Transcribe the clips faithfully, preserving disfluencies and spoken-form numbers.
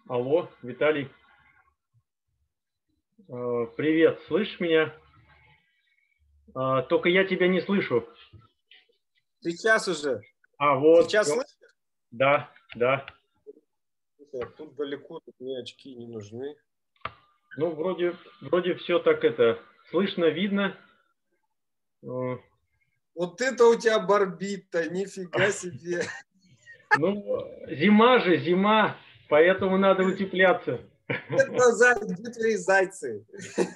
Алло, Виталий. Э, Привет, слышишь меня? А, Только я тебя не слышу. Сейчас уже. А, вот, Сейчас всё. слышишь? Да, да. Тут далеко, тут мне очки не нужны. Ну, вроде, вроде все так это слышно, видно. Э, Вот это у тебя барбит-то, нифига себе. Ну, зима же, зима, поэтому надо утепляться. Это зай- где твои зайцы?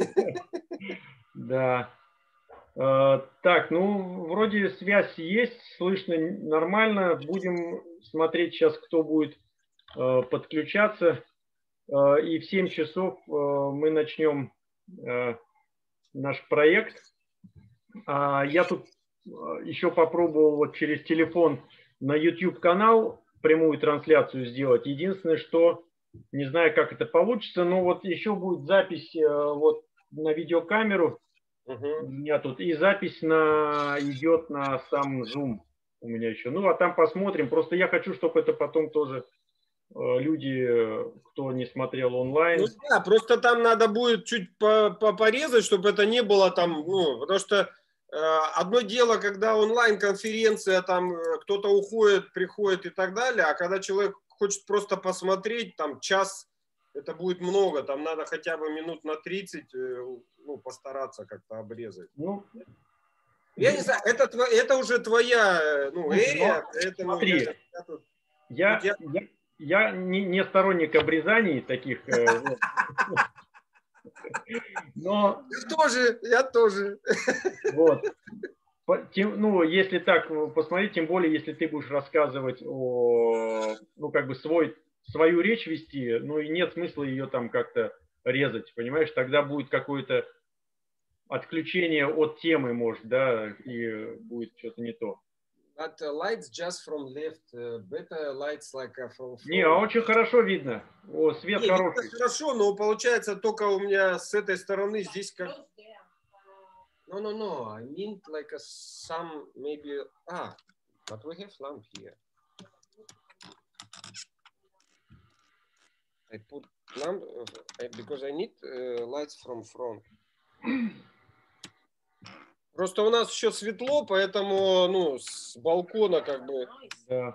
Да. Э, Так, ну, вроде связь есть, слышно нормально. Будем смотреть сейчас, кто будет э, подключаться. Э, И в семь часов э, мы начнем э, наш проект. А Я тут э, еще попробовал вот через телефон на YouTube канал прямую трансляцию сделать. Единственное, что не знаю, как это получится, но вот еще будет запись э, вот на видеокамеру Угу. у меня тут, и запись на, идет на сам Zoom у меня еще. Ну, а там посмотрим. Просто я хочу, чтобы это потом тоже э, люди, э, кто не смотрел онлайн. Ну да, просто там надо будет чуть по- по- порезать, чтобы это не было там, ну, потому что э, одно дело, когда онлайн-конференция, там э, кто-то уходит, приходит и так далее, а когда человек хочет просто посмотреть, там час, это будет много, там надо хотя бы минут на тридцать, э, ну, постараться как-то обрезать. Ну, Я не знаю, это, тво- это уже твоя, э, ну, слушай, ну, эрия, поэтому смотри, я, я тут- я, тут я- я, я не, не сторонник обрезаний таких, э, вот. Но я тоже, я тоже. вот, по- тем- ну, если так э, посмотреть, тем более, если ты будешь рассказывать о, ну, как бы свой, свою речь вести, ну, и нет смысла ее там как-то резать, понимаешь, тогда будет какое-то отключение от темы, может, да, и будет что-то не то. But uh, lights just from left, uh, better lights like uh, from Не, а front. очень хорошо видно. О, свет Не, видно хороший. хорошо, но получается только у меня с этой стороны здесь как... No, no, no. I mean like a some maybe... Ah, but we have lamp here. I put lamp uh, because I need uh, lights from front. Просто у нас еще светло, поэтому, ну, с балкона как бы... Да.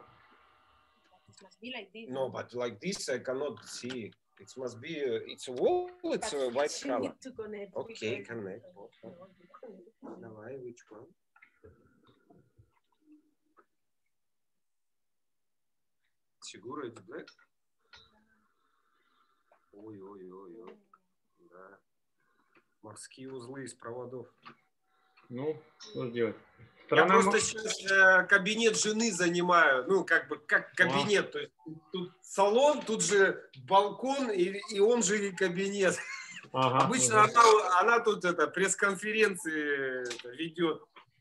No, but like this I cannot see. It must be, uh, it's a wall, it's a white color. Okay, connect. Давай, which one? Seguro it's black? Ой-ой-ой-ой. Да. Морские узлы из проводов. Ну, что сделать? Я Страна... просто сейчас э, кабинет жены занимаю, ну, как бы, как кабинет. А. То есть тут салон, тут же балкон, и, и он же и кабинет. Ага, обычно ага. Она, она тут это, пресс-конференции ведет.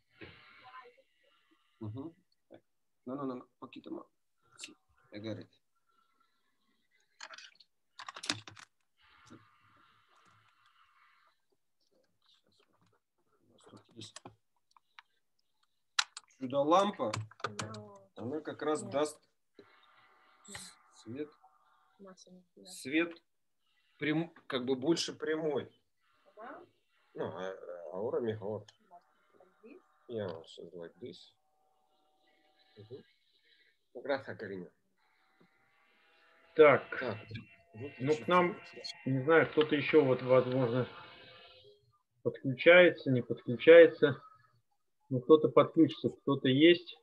Угу. No, no, no, poquito más. Sí, I got it. Чудо-лампа, она как раз Нет. даст свет, свет прям, как бы больше прямой. Ну, ahora mejor. Yeah, so like this. Gracias, Карина. Так, так, ну к нам, не знаю, кто-то еще вот, возможно, подключается, не подключается. Ну, кто-то подключится, кто-то есть.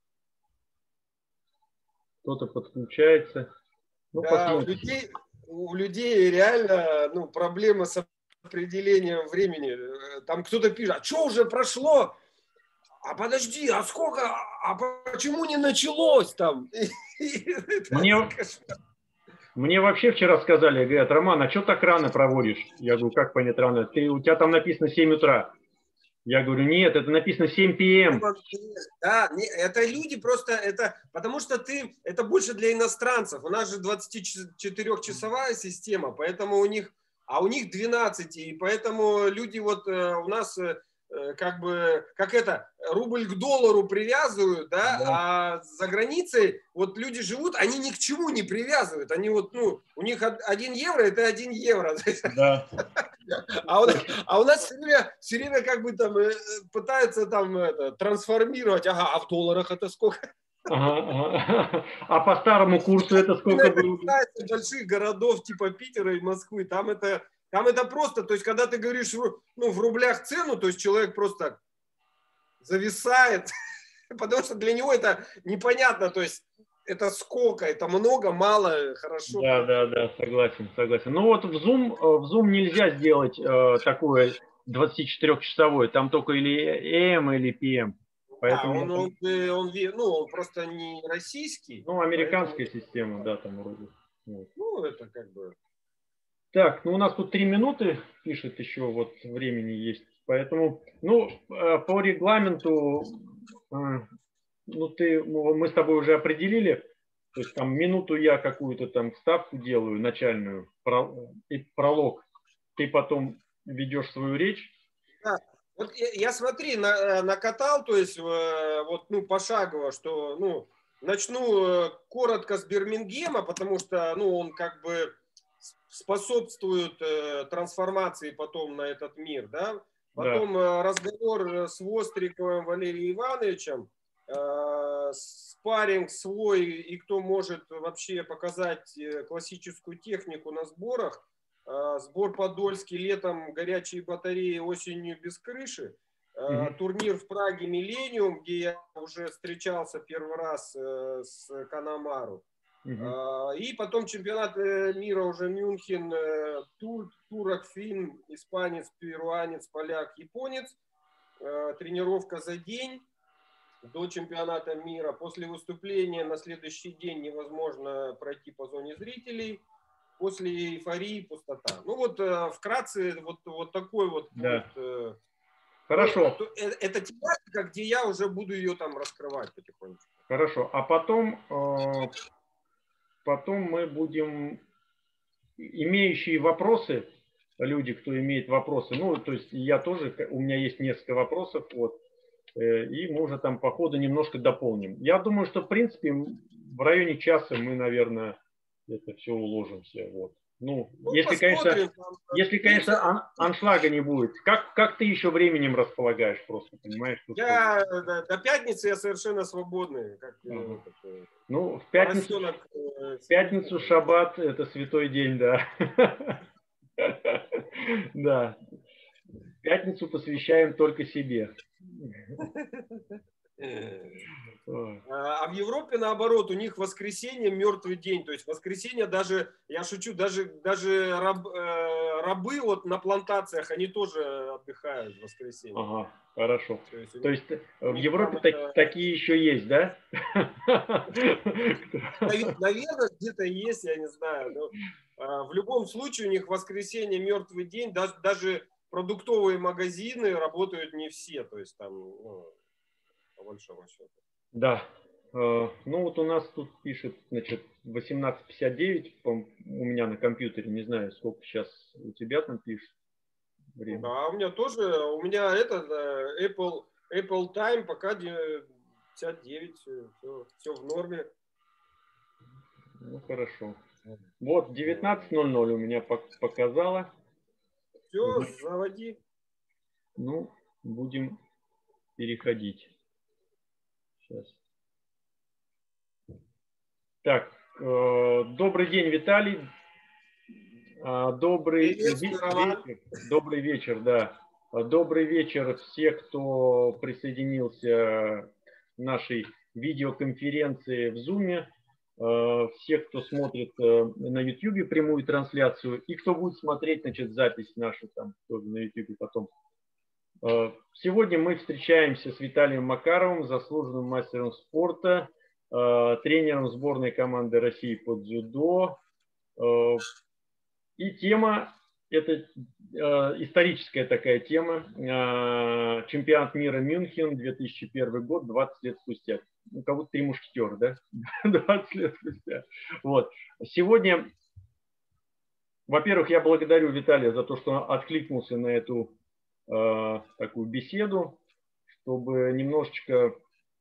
Кто-то подключается. Ну, да, у людей, у людей реально ну, проблема с определением времени. Там кто-то пишет, а что уже прошло? А подожди, а сколько? А почему не началось там? Мне, мне вообще вчера сказали, говорят, Роман, а что так рано проводишь? Я говорю, как понять рано? Ты, у тебя там написано семь утра. Я говорю, нет, это написано семь пи эм. Да, это люди просто, это, потому что ты, это больше для иностранцев. У нас же двадцатичетырёхчасовая система, поэтому у них, а у них двенадцать, и поэтому люди вот у нас как бы, как это, рубль к доллару привязывают, да, Да. а за границей вот люди живут, они ни к чему не привязывают, они вот, ну, у них один евро, это один евро. Да. А, у, а у нас все время, все время как бы там пытаются там это, трансформировать, ага, а в долларах это сколько? Ага, ага. А по старому курсу это сколько было? Больших городов типа Питера и Москвы, там это, там это просто, то есть когда ты говоришь, ну, в рублях цену, то есть человек просто зависает, потому что для него это непонятно, то есть это сколько, это много, мало, хорошо. Да, да, да, согласен, согласен. Ну вот в Zoom, в Zoom нельзя сделать э, такое двадцатичетырёхчасовое, там только или эй эм, или пи эм. Да, Поэтому, он, он, он, ну, он просто не российский. ну, американская поэтому, система, да, там вроде. Вот. ну, это как бы... Так, ну у нас тут три минуты, пишет еще, вот времени есть. Поэтому, ну, э, по регламенту, э, ну, ты, мы с тобой уже определили, то есть там минуту я какую-то там вставку делаю, начальную, и пролог, ты потом ведешь свою речь. Да. Вот я, я смотри, на, накатал, то есть вот, ну, пошагово, что, ну, начну коротко с Бирмингема, потому что, ну, он как бы способствует э, трансформации потом на этот мир, да. Потом Да. э, разговор с Востриковым Валерием Ивановичем, э, спарринг свой, и кто может вообще показать классическую технику на сборах. Сбор Подольский, летом горячие батареи, осенью без крыши. Угу. Турнир в Праге «Миллениум», где я уже встречался первый раз с Канамару. Угу. И потом чемпионат мира уже Мюнхен, тур, турок, фин, испанец, перуанец, поляк, японец. Тренировка за день до чемпионата мира. После выступления на следующий день невозможно пройти по зоне зрителей. После эйфории пустота. Ну вот э, вкратце вот, вот такой вот да. будет. Э, Хорошо. Ну, это, это тематика, где я уже буду ее там раскрывать потихонечку. Хорошо. А потом, э, потом мы будем имеющие вопросы, люди, кто имеет вопросы, ну, то есть я тоже, у меня есть несколько вопросов, вот, э, и мы уже там по ходу немножко дополним. Я думаю, что, в принципе, в районе часа мы, наверное, это все уложимся, вот. Ну, Ну, если, конечно, там, если, конечно, ан аншлага не будет. Как, как ты еще временем располагаешь просто, понимаешь? Я до, до пятницы я совершенно свободный. Как, ага. как, ну, в пятницу, поросенок, в пятницу шаббат – это святой день, да. Да. Пятницу посвящаем только себе. А в Европе наоборот, у них воскресенье мертвый день, то есть воскресенье даже, я шучу, даже, даже раб, э, рабы вот на плантациях, они тоже отдыхают в воскресенье. Ага, хорошо. То есть, то есть в Европе так, это... такие еще есть, да? Наверное, где-то есть, я не знаю. Но в любом случае у них воскресенье мертвый день, даже, даже продуктовые магазины работают не все, то есть там, ну, по большому счету. Да. Ну вот у нас тут пишет, значит, восемнадцать пятьдесят девять у меня на компьютере, не знаю, сколько сейчас у тебя там пишет. Время. Да, у меня тоже, у меня это Apple, Apple Time пока пятьдесят девять, все, все в норме. Ну хорошо. Вот девятнадцать ноль ноль у меня показало. Все, заводи. Ну, будем переходить. Сейчас. Так, э, добрый день, Виталий. Э, добрый вечер. Добрый вечер, да. Добрый вечер все, кто присоединился к нашей видеоконференции в Zoom. Э, все, кто смотрит э, на YouTube прямую трансляцию и кто будет смотреть, значит, запись нашу там тоже на YouTube потом. Сегодня мы встречаемся с Виталием Макаровым, заслуженным мастером спорта, тренером сборной команды России по дзюдо. И тема, это историческая такая тема, чемпионат мира Мюнхен, две тысячи первый год, двадцать лет спустя. У кого-то три мушкетера, да? двадцать лет спустя. Вот. Сегодня, во-первых, я благодарю Виталия за то, что откликнулся на эту э, такую беседу, чтобы немножечко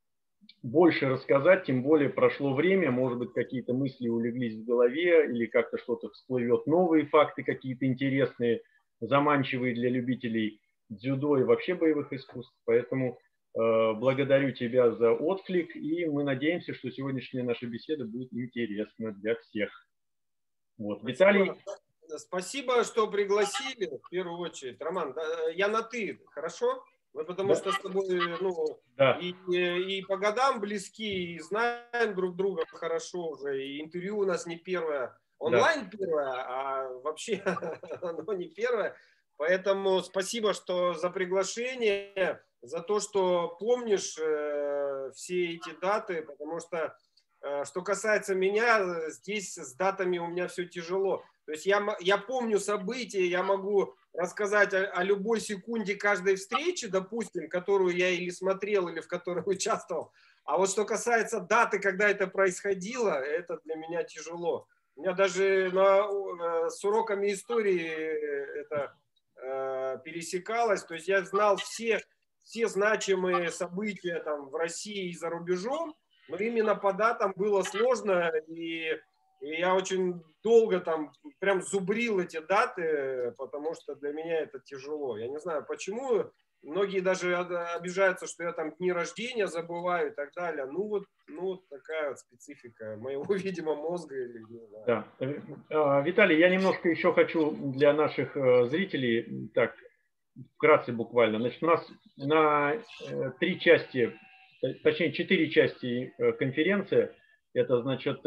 больше рассказать, тем более прошло время, может быть, какие-то мысли улеглись в голове или как-то что-то всплывет, новые факты какие-то интересные, заманчивые для любителей дзюдо и вообще боевых искусств. Поэтому э, благодарю тебя за отклик, и мы надеемся, что сегодняшняя наша беседа будет интересна для всех. Вот. Спасибо. Виталий. Спасибо, что пригласили, в первую очередь. Роман, я на «ты», хорошо? Мы потому да. что с тобой ну, да. и, и по годам близки, и знаем друг друга хорошо уже, и интервью у нас не первое, онлайн да. первое, а вообще оно не первое. Поэтому спасибо, что за приглашение, за то, что помнишь э, все эти даты, потому что, э, что касается меня, здесь с датами у меня все тяжело. То есть я, я помню события, я могу рассказать о, о любой секунде каждой встречи, допустим, которую я или смотрел, или в которой участвовал. А вот что касается даты, когда это происходило, это для меня тяжело. У меня даже на, с уроками истории это э, пересекалось. То есть я знал все, все значимые события там, в России и за рубежом, но именно по датам было сложно, и И я очень долго там прям зубрил эти даты, потому что для меня это тяжело. Я не знаю почему. Многие даже обижаются, что я там дни рождения забываю и так далее. Ну вот, ну вот такая вот специфика моего, видимо, мозга. Или, не знаю. Да. Виталий, я немножко еще хочу для наших зрителей, так, вкратце буквально. Значит, у нас на три части, точнее, четыре части конференции. Это, значит,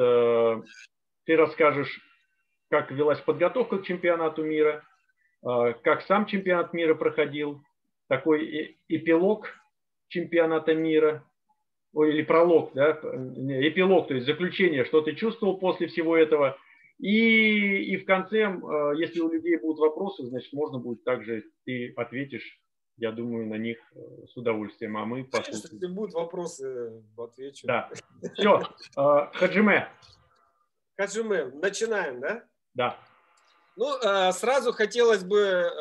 ты расскажешь, как велась подготовка к чемпионату мира, как сам чемпионат мира проходил, такой эпилог чемпионата мира, ой, или пролог, да, эпилог, то есть заключение, что ты чувствовал после всего этого. И, и в конце, если у людей будут вопросы, значит, можно будет также, ты ответишь, я думаю, на них с удовольствием, а мы послушаем. Если будут вопросы, отвечу. Да. Все. Хаджиме. Хаджиме, начинаем, да? Да. Ну, сразу хотелось бы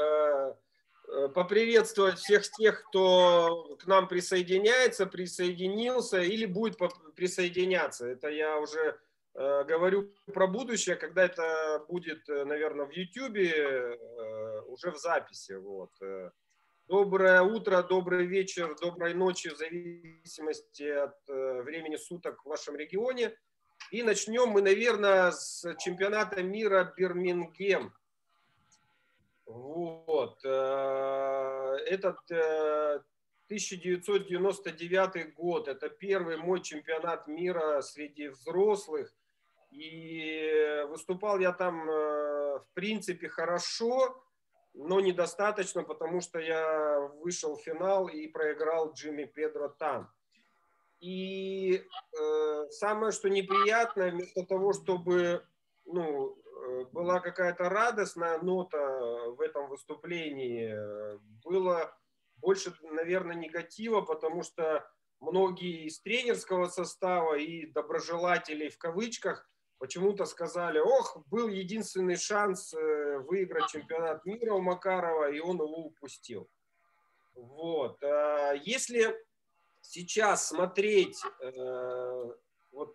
поприветствовать всех тех, кто к нам присоединяется, присоединился или будет присоединяться. Это я уже говорю про будущее, когда это будет, наверное, в Ютубе, уже в записи. Вот. Доброе утро, добрый вечер, доброй ночи, в зависимости от времени суток в вашем регионе. И начнем мы, наверное, с чемпионата мира Бирмингем. Вот. Этот тысяча девятьсот девяносто девятый год. Это первый мой чемпионат мира среди взрослых. И выступал я там, в принципе, хорошо, но недостаточно, потому что я вышел в финал и проиграл Джимми Педро там. И э, самое, что неприятное, вместо того, чтобы ну, была какая-то радостная нота в этом выступлении, было больше, наверное, негатива, потому что многие из тренерского состава и доброжелателей в кавычках почему-то сказали: ох, был единственный шанс выиграть чемпионат мира у Макарова, и он его упустил. Вот. Если сейчас смотреть э, вот,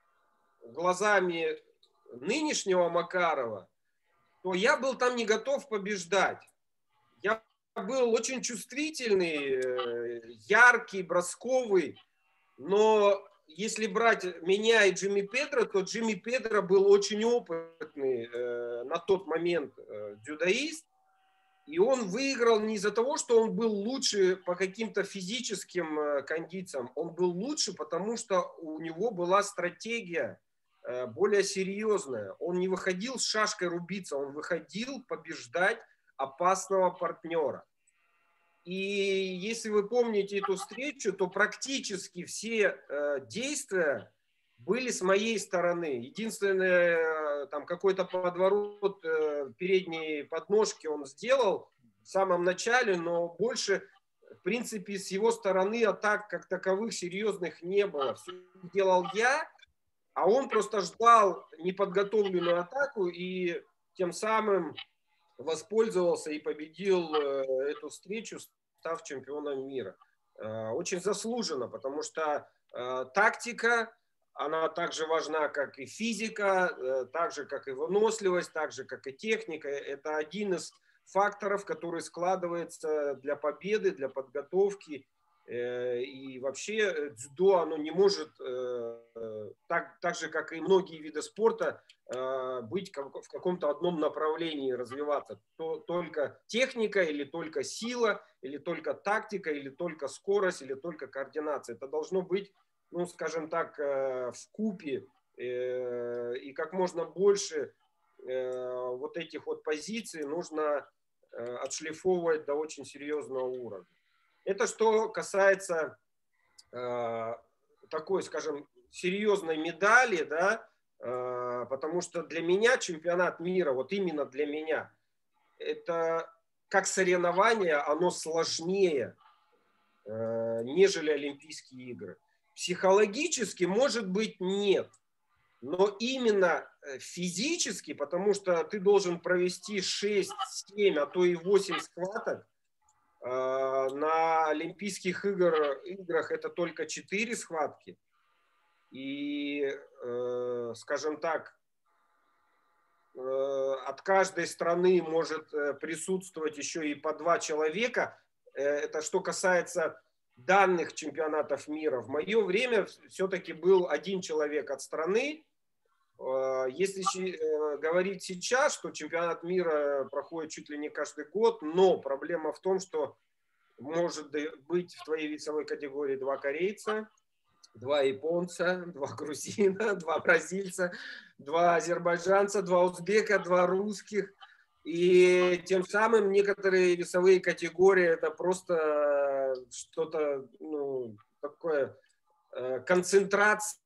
глазами нынешнего Макарова, то я был там не готов побеждать. Я был очень чувствительный, э, яркий, бросковый, но если брать меня и Джимми Педро, то Джимми Педро был очень опытный э, на тот момент э, дзюдоист. И он выиграл не из-за того, что он был лучше по каким-то физическим кондициям. Он был лучше, потому что у него была стратегия более серьезная. Он не выходил с шашкой рубиться, он выходил побеждать опасного партнера. И если вы помните эту встречу, то практически все действия были с моей стороны. Единственное, там какой-то подворот передней подножки он сделал в самом начале, но больше, в принципе, с его стороны атак как таковых серьезных не было. Все делал я, а он просто ждал неподготовленную атаку и тем самым воспользовался и победил эту встречу, став чемпионом мира. Очень заслуженно, потому что тактика, она также важна, как и физика, так же, как и выносливость, так же, как и техника. Это один из факторов, который складывается для победы, для подготовки. И вообще дзюдо, оно не может, так, так же, как и многие виды спорта, быть в каком-то одном направлении, развиваться. То, только техника, или только сила, или только тактика, или только скорость, или только координация. Это должно быть, ну, скажем так, вкупе, и как можно больше вот этих вот позиций нужно отшлифовывать до очень серьезного уровня. Это что касается э, такой, скажем, серьезной медали, да, э, потому что для меня чемпионат мира, вот именно для меня, это как соревнование, оно сложнее, э, нежели Олимпийские игры. Психологически, может быть, нет, но именно физически, потому что ты должен провести шесть, семь, а то и восемь схваток. На Олимпийских игр, играх это только четыре схватки. И, э, скажем так, э, от каждой страны может присутствовать еще и по два человека. Это что касается данных чемпионатов мира. В мое время все-таки был один человек от страны. Если говорить сейчас, что чемпионат мира проходит чуть ли не каждый год, но проблема в том, что может быть в твоей весовой категории два корейца, два японца, два грузина, два бразильца, два азербайджанца, два узбека, два русских. И тем самым некоторые весовые категории это просто что-то, ну, такое, концентрация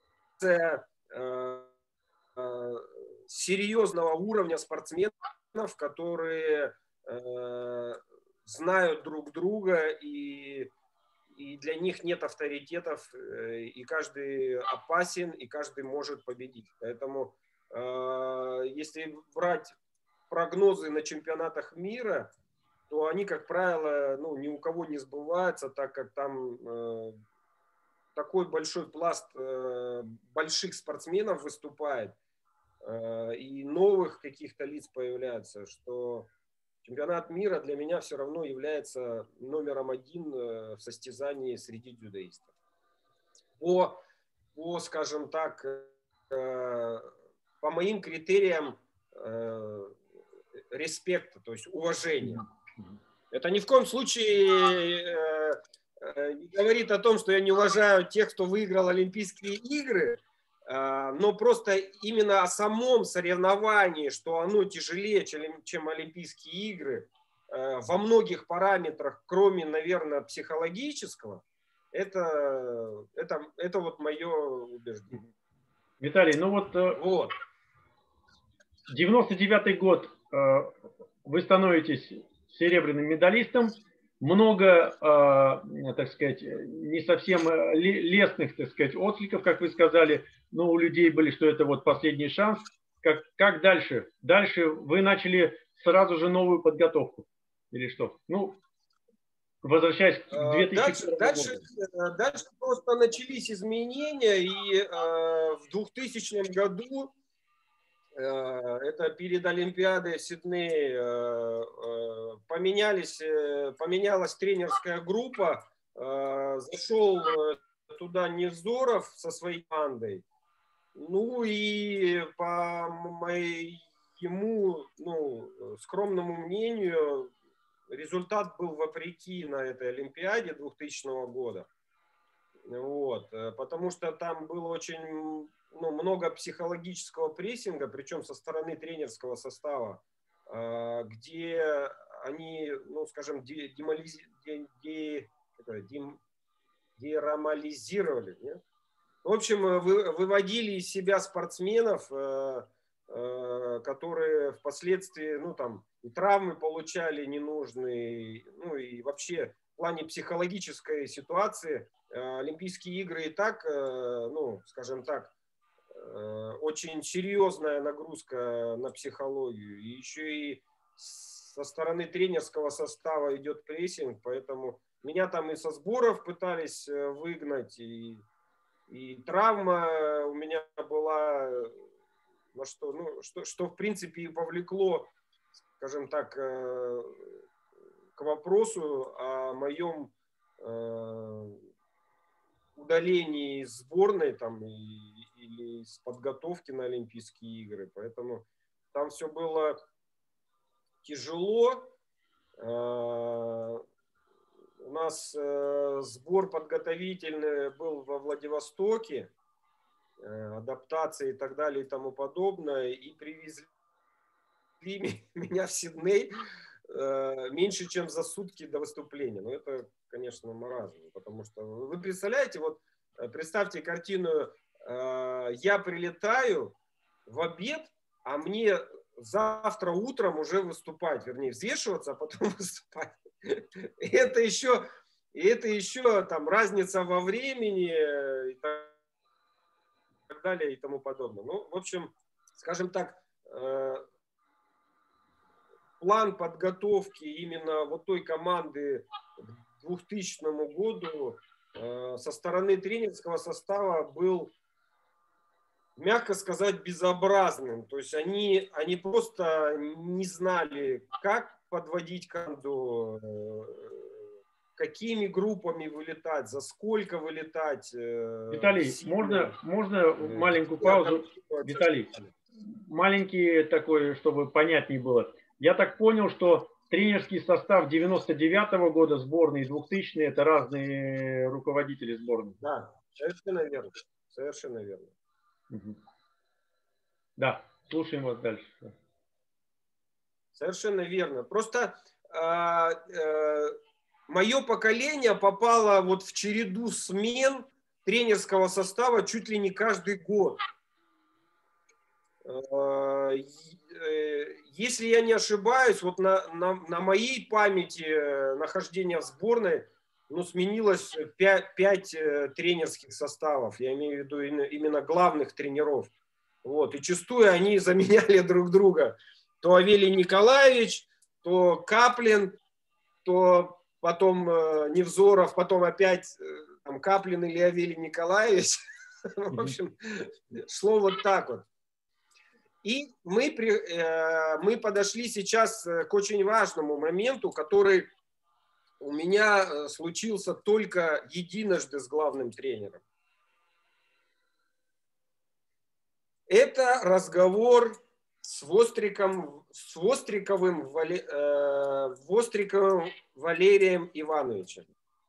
серьезного уровня спортсменов, которые э, знают друг друга, и, и для них нет авторитетов, и каждый опасен, и каждый может победить. Поэтому э, если брать прогнозы на чемпионатах мира, то они, как правило, ну, ни у кого не сбываются, так как там э, такой большой пласт э, больших спортсменов выступает, и новых каких-то лиц появляется, что чемпионат мира для меня все равно является номером один в состязании среди дзюдоистов. По, по, скажем так, по моим критериям респекта, то есть уважения. Это ни в коем случае не говорит о том, что я не уважаю тех, кто выиграл Олимпийские игры, но просто именно о самом соревновании, что оно тяжелее, чем Олимпийские игры, во многих параметрах, кроме, наверное, психологического, это, это, это вот мое убеждение. Виталий, ну вот, вот. девяносто девятый год, вы становитесь серебряным медалистом. Много, э, так сказать, не совсем лестных, так сказать, откликов, как вы сказали, но у людей были, что это вот последний шанс. Как, как дальше? Дальше вы начали сразу же новую подготовку или что? Ну, возвращаясь к две тысячи первому дальше, году. Дальше, дальше просто начались изменения, и э, в двухтысячном году, это перед Олимпиадой в Сиднее, поменялись, поменялась тренерская группа, зашел туда Невзоров со своей командой. Ну и по моему, ну, скромному мнению, результат был вопреки на этой Олимпиаде двухтысячного года. Вот, потому что там было очень... Ну, много психологического прессинга, причем со стороны тренерского состава, где они, ну, скажем, демализи, де, де, дем, дерамализировали. Нет? В общем, вы, выводили из себя спортсменов, которые впоследствии, ну, там, и травмы получали ненужные, ну, и вообще в плане психологической ситуации Олимпийские игры и так, ну, скажем так, очень серьезная нагрузка на психологию. И еще и со стороны тренерского состава идет прессинг, поэтому меня там и со сборов пытались выгнать, и, и травма у меня была, на что, ну, что, что в принципе и повлекло, скажем так, к вопросу о моем удалении из сборной там, и, или из подготовки на Олимпийские игры. Поэтому там все было тяжело. У нас сбор подготовительный был во Владивостоке, адаптация и так далее и тому подобное. И привезли меня в Сидней меньше, чем за сутки до выступления. Но это, конечно, маразм. Потому что вы представляете, вот представьте картину, я прилетаю в обед, а мне завтра утром уже выступать, вернее, взвешиваться, а потом выступать. И это еще, и это еще там разница во времени и так далее и тому подобное. Ну, в общем, скажем так, план подготовки именно вот той команды к двухтысячному году со стороны тренерского состава был, мягко сказать, безобразным. То есть они, они просто не знали, как подводить команду, какими группами вылетать, за сколько вылетать. Виталий, можно, можно маленькую паузу? Виталий, маленький такой, чтобы понятнее было. Я так понял, что тренерский состав девяносто девятого года сборной и двухтысячного это разные руководители сборной. Да, совершенно верно. Совершенно верно. Угу. Да, слушаем вас дальше. Совершенно верно. Просто э, э, мое поколение попало вот в череду смен тренерского состава чуть ли не каждый год. Э, э, если я не ошибаюсь, вот на, на, на моей памяти нахождения в сборной, ну, сменилось пять, пять тренерских составов. Я имею в виду именно главных тренеров. Вот. И частую они заменяли друг друга. То Авелий Николаевич, то Каплин, то потом э, Невзоров, потом опять э, там, Каплин или Авелий Николаевич. В общем, шло вот так вот. И мы, при, э, мы подошли сейчас к очень важному моменту, который у меня случился только единожды с главным тренером. Это разговор с Востриком, с Востриковым, э, Востриковым Валерием Ивановичем.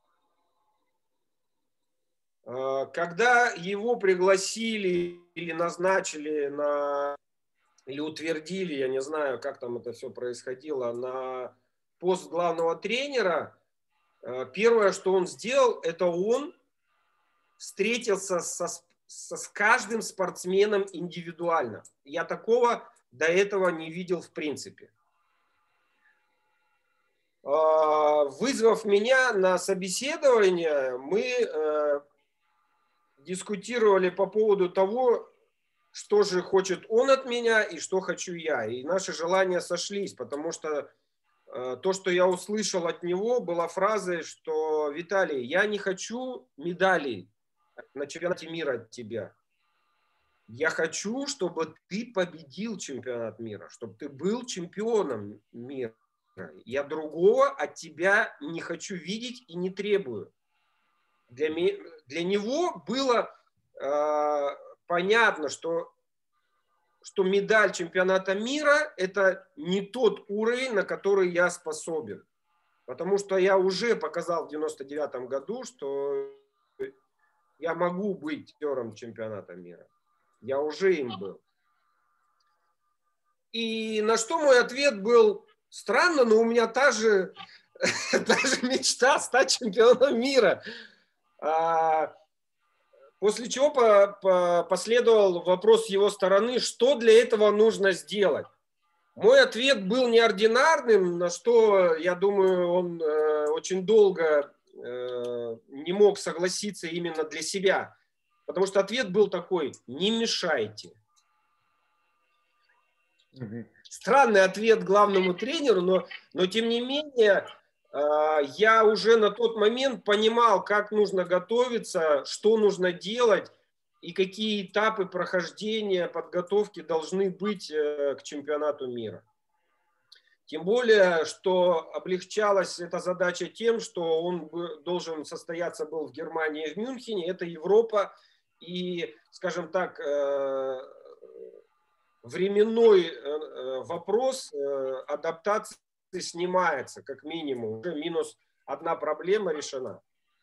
Э, когда его пригласили или назначили на, или утвердили, я не знаю, как там это все происходило, на пост главного тренера, э, первое, что он сделал, это он встретился со с каждым спортсменом индивидуально. Я такого до этого не видел в принципе. Вызвав меня на собеседование, мы дискутировали по поводу того, что же хочет он от меня и что хочу я. И наши желания сошлись, потому что то, что я услышал от него, была фраза, что «Виталий, я не хочу медалей на чемпионате мира от тебя. Я хочу, чтобы ты победил чемпионат мира, чтобы ты был чемпионом мира. Я другого от тебя не хочу видеть и не требую». Для, ми, для него было э, понятно, что, что медаль чемпионата мира – это не тот уровень, на который я способен. Потому что я уже показал в девяносто девятом году, что я могу быть призером чемпионата мира. Я уже им был. И на что мой ответ был: странно, но у меня та же, та же мечта стать чемпионом мира. А, после чего по, по, последовал вопрос с его стороны, что для этого нужно сделать. Мой ответ был неординарным, на что, я думаю, он э, очень долго не мог согласиться именно для себя. Потому что ответ был такой: не мешайте. странный ответ главному тренеру, но, но тем не менее я уже на тот момент понимал, как нужно готовиться, что нужно делать и какие этапы прохождения подготовки должны быть к чемпионату мира. Тем более, что облегчалась эта задача тем, что он должен состояться был в Германии и в Мюнхене. Это Европа. И, скажем так, временной вопрос адаптации снимается, как минимум. Уже минус одна проблема решена.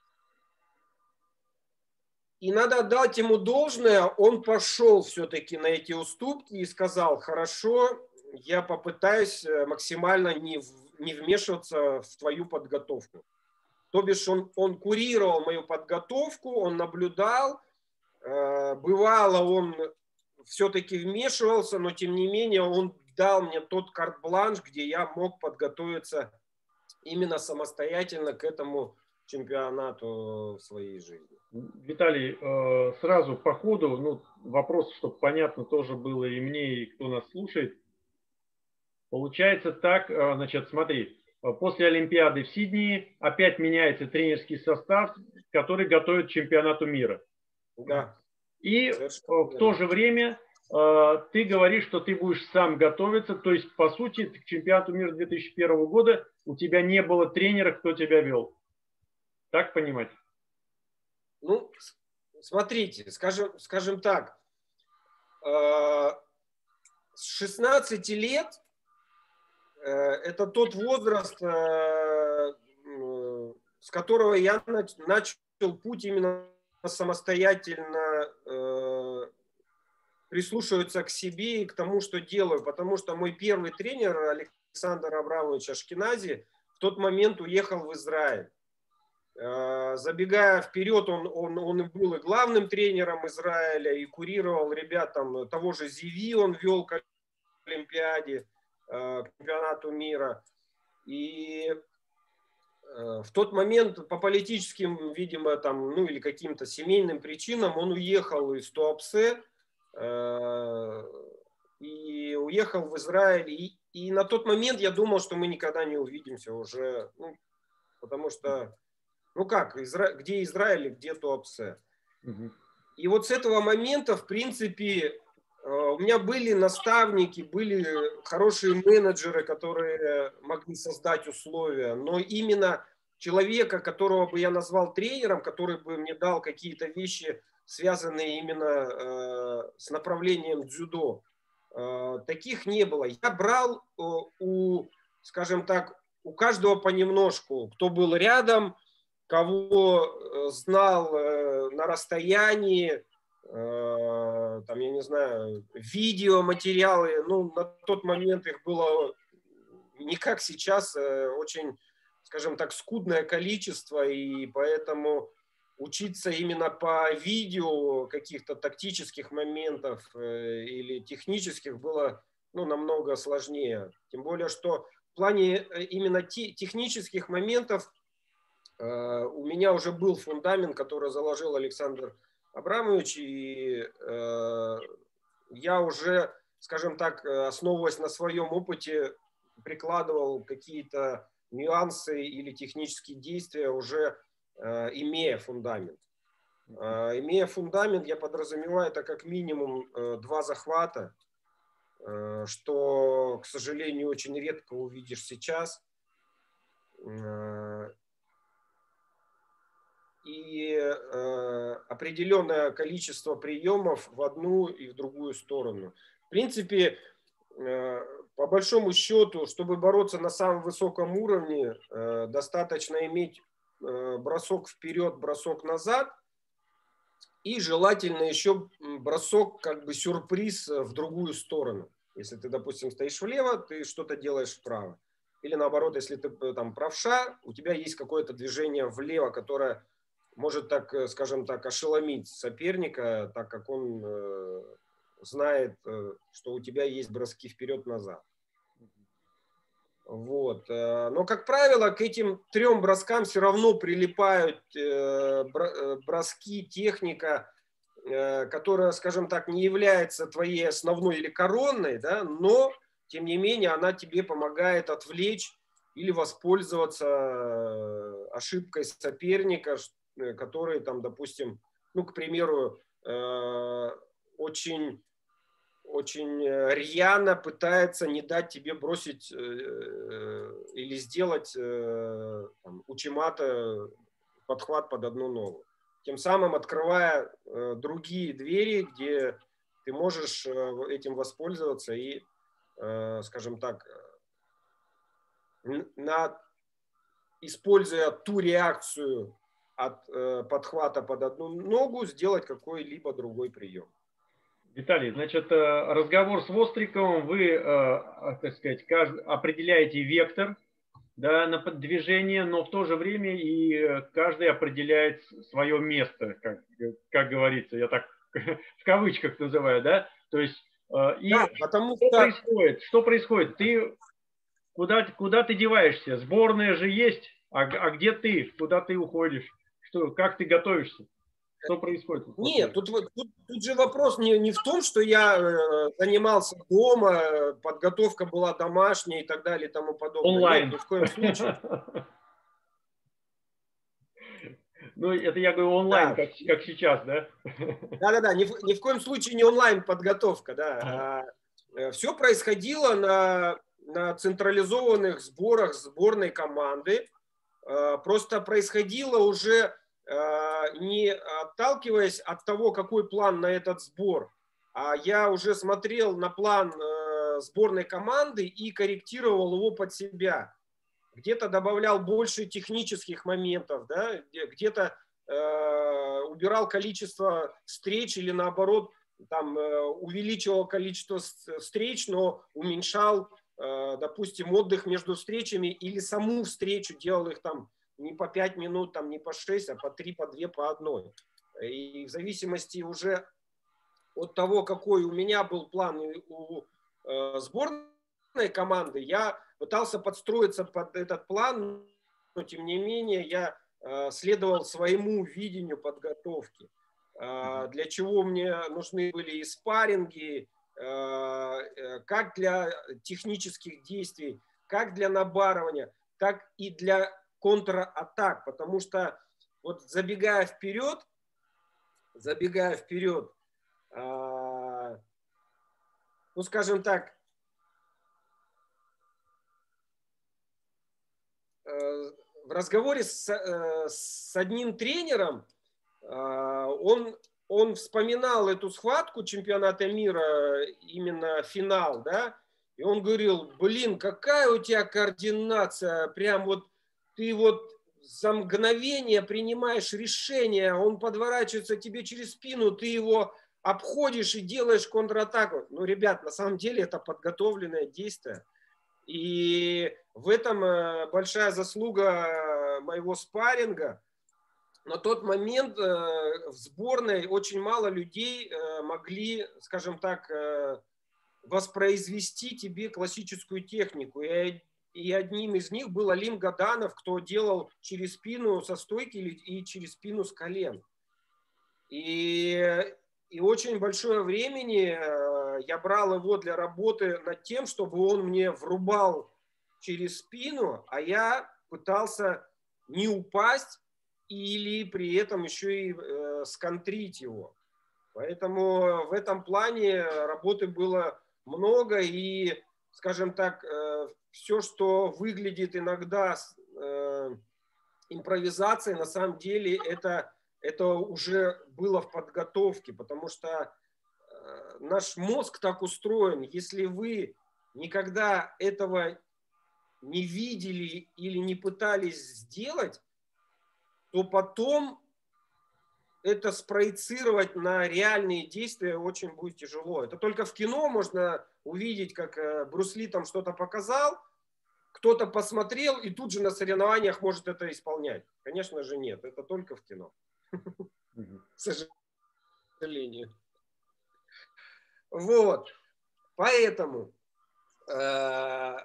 И надо отдать ему должное. Он пошел все-таки на эти уступки и сказал: хорошо, я попытаюсь максимально не, в, не вмешиваться в твою подготовку. То бишь он, он курировал мою подготовку, он наблюдал. Бывало, он все-таки вмешивался, но тем не менее он дал мне тот карт-бланш, где я мог подготовиться именно самостоятельно к этому чемпионату в своей жизни. Виталий, сразу по ходу, ну, вопрос, чтобы понятно тоже было и мне, и кто нас слушает. Получается так, значит, смотри, после Олимпиады в Сиднее опять меняется тренерский состав, который готовит к чемпионату мира. Да. И в то же время ты говоришь, что ты будешь сам готовиться, то есть, по сути, к чемпионату мира две тысячи первого года у тебя не было тренера, кто тебя вел. Так понимать? Ну, смотрите, скажем, скажем так, с шестнадцати лет это тот возраст, с которого я начал путь именно самостоятельно прислушиваться к себе и к тому, что делаю, потому что мой первый тренер Александр Абрамович Ашкенази в тот момент уехал в Израиль. Забегая вперед, он, он, он был и главным тренером Израиля, и курировал ребят там, того же Зиви, он вел к Олимпиаде, к чемпионату мира. И в тот момент по политическим, видимо, там, ну или каким-то семейным причинам он уехал из Туапсе и уехал в Израиль. И, и на тот момент я думал, что мы никогда не увидимся уже, ну, потому что ну как, Изра... где Израиль, где Туапсе. Угу. И вот с этого момента, в принципе, у меня были наставники, были хорошие менеджеры, которые могли создать условия, но именно человека, которого бы я назвал тренером, который бы мне дал какие-то вещи, связанные именно с направлением дзюдо, таких не было. Я брал у, скажем так, у каждого понемножку, кто был рядом, кого знал на расстоянии, там, я не знаю, видеоматериалы, ну, на тот момент их было не как сейчас, очень, скажем так, скудное количество, и поэтому учиться именно по видео каких-то тактических моментов или технических было, ну, намного сложнее. Тем более, что в плане именно технических моментов у меня уже был фундамент, который заложил Александр Абрамович, и э, я уже, скажем так, основываясь на своем опыте, прикладывал какие-то нюансы или технические действия, уже э, имея фундамент. Э, имея фундамент, я подразумеваю, это как минимум э, два захвата, э, что, к сожалению, очень редко увидишь сейчас. Э, и э, определенное количество приемов в одну и в другую сторону. В принципе, э, по большому счету, чтобы бороться на самом высоком уровне, э, достаточно иметь э, бросок вперед, бросок назад, и желательно еще бросок, как бы сюрприз в другую сторону. Если ты, допустим, стоишь влево, ты что-то делаешь вправо. Или наоборот, если ты там правша, у тебя есть какое-то движение влево, которое может, так, скажем так, ошеломить соперника, так как он э, знает, э, что у тебя есть броски вперед-назад. Вот. Но, как правило, к этим трем броскам все равно прилипают э, броски, техника, э, которая, скажем так, не является твоей основной или коронной, да, но тем не менее она тебе помогает отвлечь или воспользоваться ошибкой соперника, который там, допустим, ну, к примеру, очень, очень рьяно пытается не дать тебе бросить или сделать там, учимата подхват под одну ногу. Тем самым открывая другие двери, где ты можешь этим воспользоваться и, скажем так, на, используя ту реакцию от э, подхвата под одну ногу, сделать какой-либо другой прием. Виталий, значит, разговор с Востриковым, вы, так сказать, каждый, определяете вектор, да, на движение, но в то же время и каждый определяет свое место, как, как говорится, я так в кавычках называю, да, то есть и да, потому что что... происходит? Что происходит? Ты куда, куда ты деваешься? Сборная же есть, а, а где ты? Куда ты уходишь? Что, как ты готовишься? Что происходит? Нет, тут, тут, тут же вопрос не, не в том, что я э, занимался дома, подготовка была домашняя и так далее и тому подобное. Онлайн. Нет, ни в коем случае. Ну, это я говорю онлайн, Да. как, как сейчас, да? Да-да-да, ни, в- ни в коем случае не онлайн подготовка, да. Ага. А, все происходило на, на централизованных сборах сборной команды. А, просто происходило уже а, не отталкиваясь от того, какой план на этот сбор, а я уже смотрел на план а, сборной команды и корректировал его под себя. Где-то добавлял больше технических моментов, да, где-то э, убирал количество встреч или наоборот там, э, увеличивал количество встреч, но уменьшал, э, допустим, отдых между встречами или саму встречу, делал их там не по пять минут, там, не по шесть, а по три, по две, по одной. И в зависимости уже от того, какой у меня был план у э, сборной команды, я пытался подстроиться под этот план, но тем не менее я э, следовал своему видению подготовки. Э, для чего мне нужны были и спарринги, э, как для технических действий, как для набарывания, так и для контратак. Потому что вот забегая вперед, забегая вперед, э, ну скажем так, в разговоре с, с одним тренером он, он вспоминал эту схватку чемпионата мира, именно финал, да, и он говорил, блин, какая у тебя координация, прям вот ты вот за мгновение принимаешь решение, он подворачивается тебе через спину, ты его обходишь и делаешь контратаку. Ну, ребят, на самом деле это подготовленное действие. И в этом большая заслуга моего спарринга. На тот момент в сборной очень мало людей могли, скажем так, воспроизвести тебе классическую технику. И одним из них был Алим Гаданов, кто делал через спину со стойки и через спину с колен. И, и очень большое времени я брал его для работы над тем, чтобы он мне врубал через спину, а я пытался не упасть или при этом еще и э, сконтрить его. Поэтому в этом плане работы было много, и, скажем так, э, все, что выглядит иногда э, импровизацией, на самом деле это, это уже было в подготовке, потому что наш мозг так устроен, если вы никогда этого не видели или не пытались сделать, то потом это спроецировать на реальные действия очень будет тяжело. Это только в кино можно увидеть, как Брюс Ли там что-то показал, кто-то посмотрел и тут же на соревнованиях может это исполнять. Конечно же нет, это только в кино. К сожалению. Вот, поэтому, э,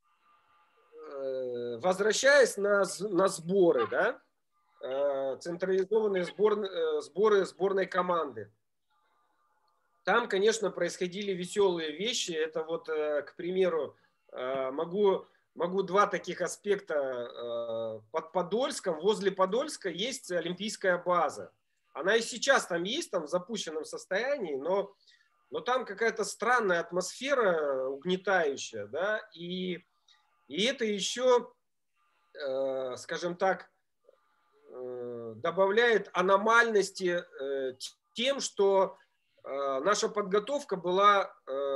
э, возвращаясь на, на сборы, да, э, централизованные сбор, э, сборы сборной команды, там, конечно, происходили веселые вещи. Это вот, к примеру, могу, могу два таких аспекта. Под Подольском, возле Подольска есть олимпийская база. Она и сейчас там есть, там в запущенном состоянии, но, но там какая-то странная атмосфера угнетающая, да, и, и это еще, скажем так, добавляет аномальности тем, что наша подготовка была,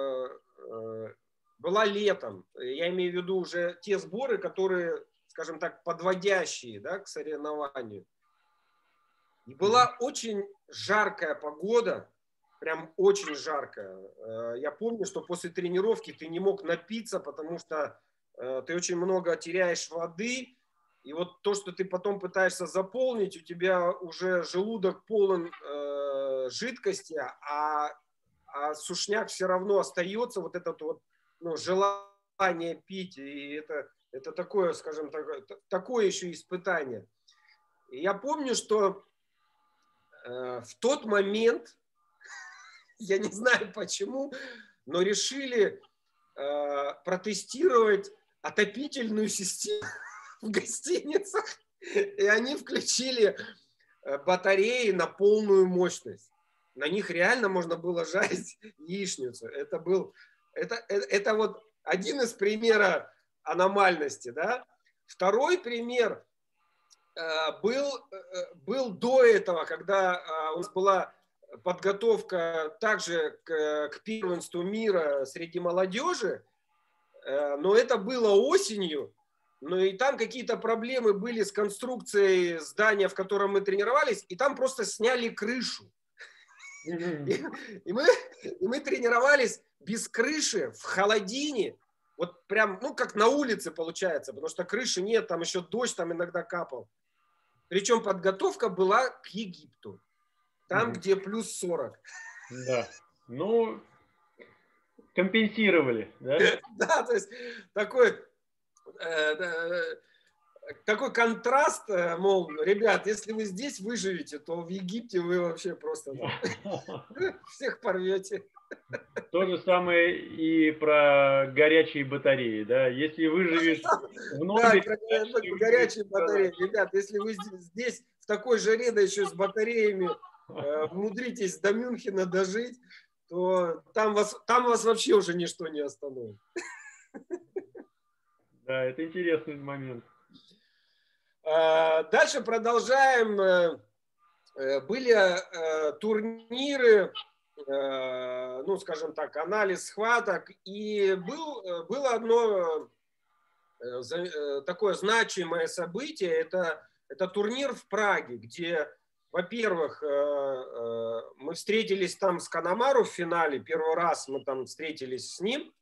была летом. Я имею в виду уже те сборы, которые, скажем так, подводящие, да, к соревнованию. И была очень жаркая погода, прям очень жаркая. Я помню, что после тренировки ты не мог напиться, потому что ты очень много теряешь воды. И вот то, что ты потом пытаешься заполнить, у тебя уже желудок полон э, жидкости, а, а сушняк все равно остается, вот это вот, ну, желание пить. И это, это такое, скажем так, такое еще испытание. И я помню, что э, в тот момент, я не знаю почему, но решили э, протестировать отопительную систему в гостиницах, и они включили батареи на полную мощность. На них реально можно было жарить яичницу. Это был, это, это, это вот один из примеров аномальности, да. Второй пример э, был, э, был до этого, когда э, у нас была подготовка также к, к первенству мира среди молодежи, э, но это было осенью. Ну и там какие-то проблемы были с конструкцией здания, в котором мы тренировались, и там просто сняли крышу. Mm-hmm. И, и, мы, и мы тренировались без крыши, в холодине, вот прям, ну как на улице получается, потому что крыши нет, там еще дождь там иногда капал. Причем подготовка была к Египту, там, mm-hmm. где плюс сорок. Да, ну, компенсировали, да? Да, то есть такой... такой контраст, мол, ребят, если вы здесь выживете, то в Египте вы вообще просто всех порвете. То же самое и про горячие батареи, да, если выживешь в номере... Да, про горячие батареи, ребят, если вы здесь в такой жаре, да еще с батареями, умудритесь до Мюнхена дожить, то там вас, там вас вообще уже ничто не остановит. Да, это интересный момент. Дальше продолжаем. Были турниры, ну, скажем так, анализ схваток. И был, было одно такое значимое событие. Это, это турнир в Праге, где, во-первых, мы встретились там с Канамару в финале. Первый раз мы там встретились с ним.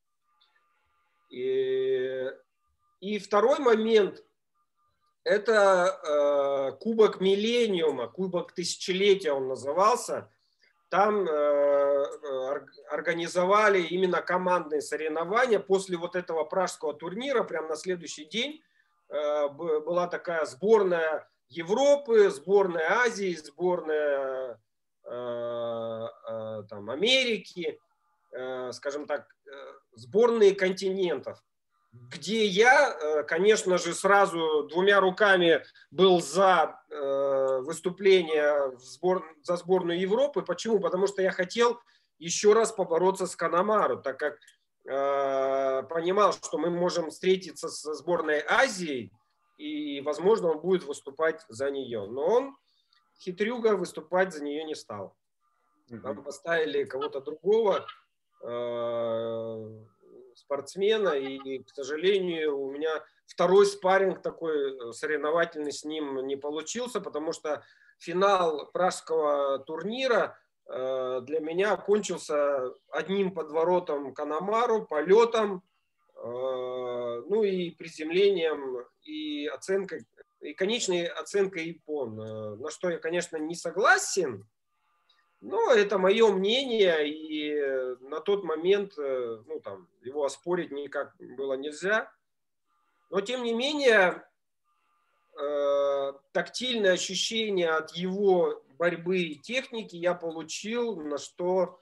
И... И второй момент – это э, Кубок Миллениума, Кубок Тысячелетия он назывался. Там э, организовали именно командные соревнования. После вот этого пражского турнира, прямо на следующий день, э, была такая сборная Европы, сборная Азии, сборная э, э, там, Америки, э, скажем так, э, сборные континентов. Где я, конечно же, сразу двумя руками был за выступление в сбор... за сборную Европы. Почему? Потому что я хотел еще раз побороться с Канамару, так как э, понимал, что мы можем встретиться со сборной Азии, и, возможно, он будет выступать за нее. Но он, хитрюга, выступать за нее не стал. Там поставили кого-то другого, э, спортсмена, и, к сожалению, у меня второй спарринг такой соревновательный с ним не получился, потому что финал пражского турнира э, для меня кончился одним подворотом Канамару, полетом, э, ну и приземлением, и оценкой, и конечной оценкой Иппон, на что я, конечно, не согласен. Но это мое мнение, и на тот момент, ну, там, его оспорить никак было нельзя. Но, тем не менее, э, тактильное ощущение от его борьбы и техники я получил, на что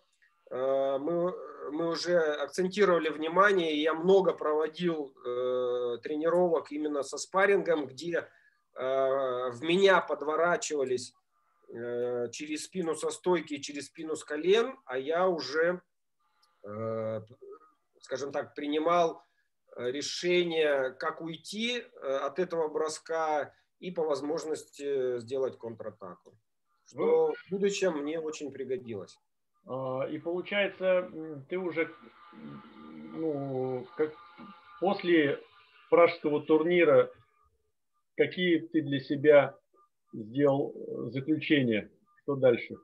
мы, мы уже акцентировали внимание, и я много проводил э, тренировок именно со спаррингом, где э, в меня подворачивались э, через спину со стойки, через спину с колен, а я уже, э, скажем так, принимал решение, как уйти от этого броска и по возможности сделать контратаку, что в будущем мне очень пригодилось. И получается, ты уже, ну, как после пражского турнира, какие ты для себя сделал заключения? Что дальше?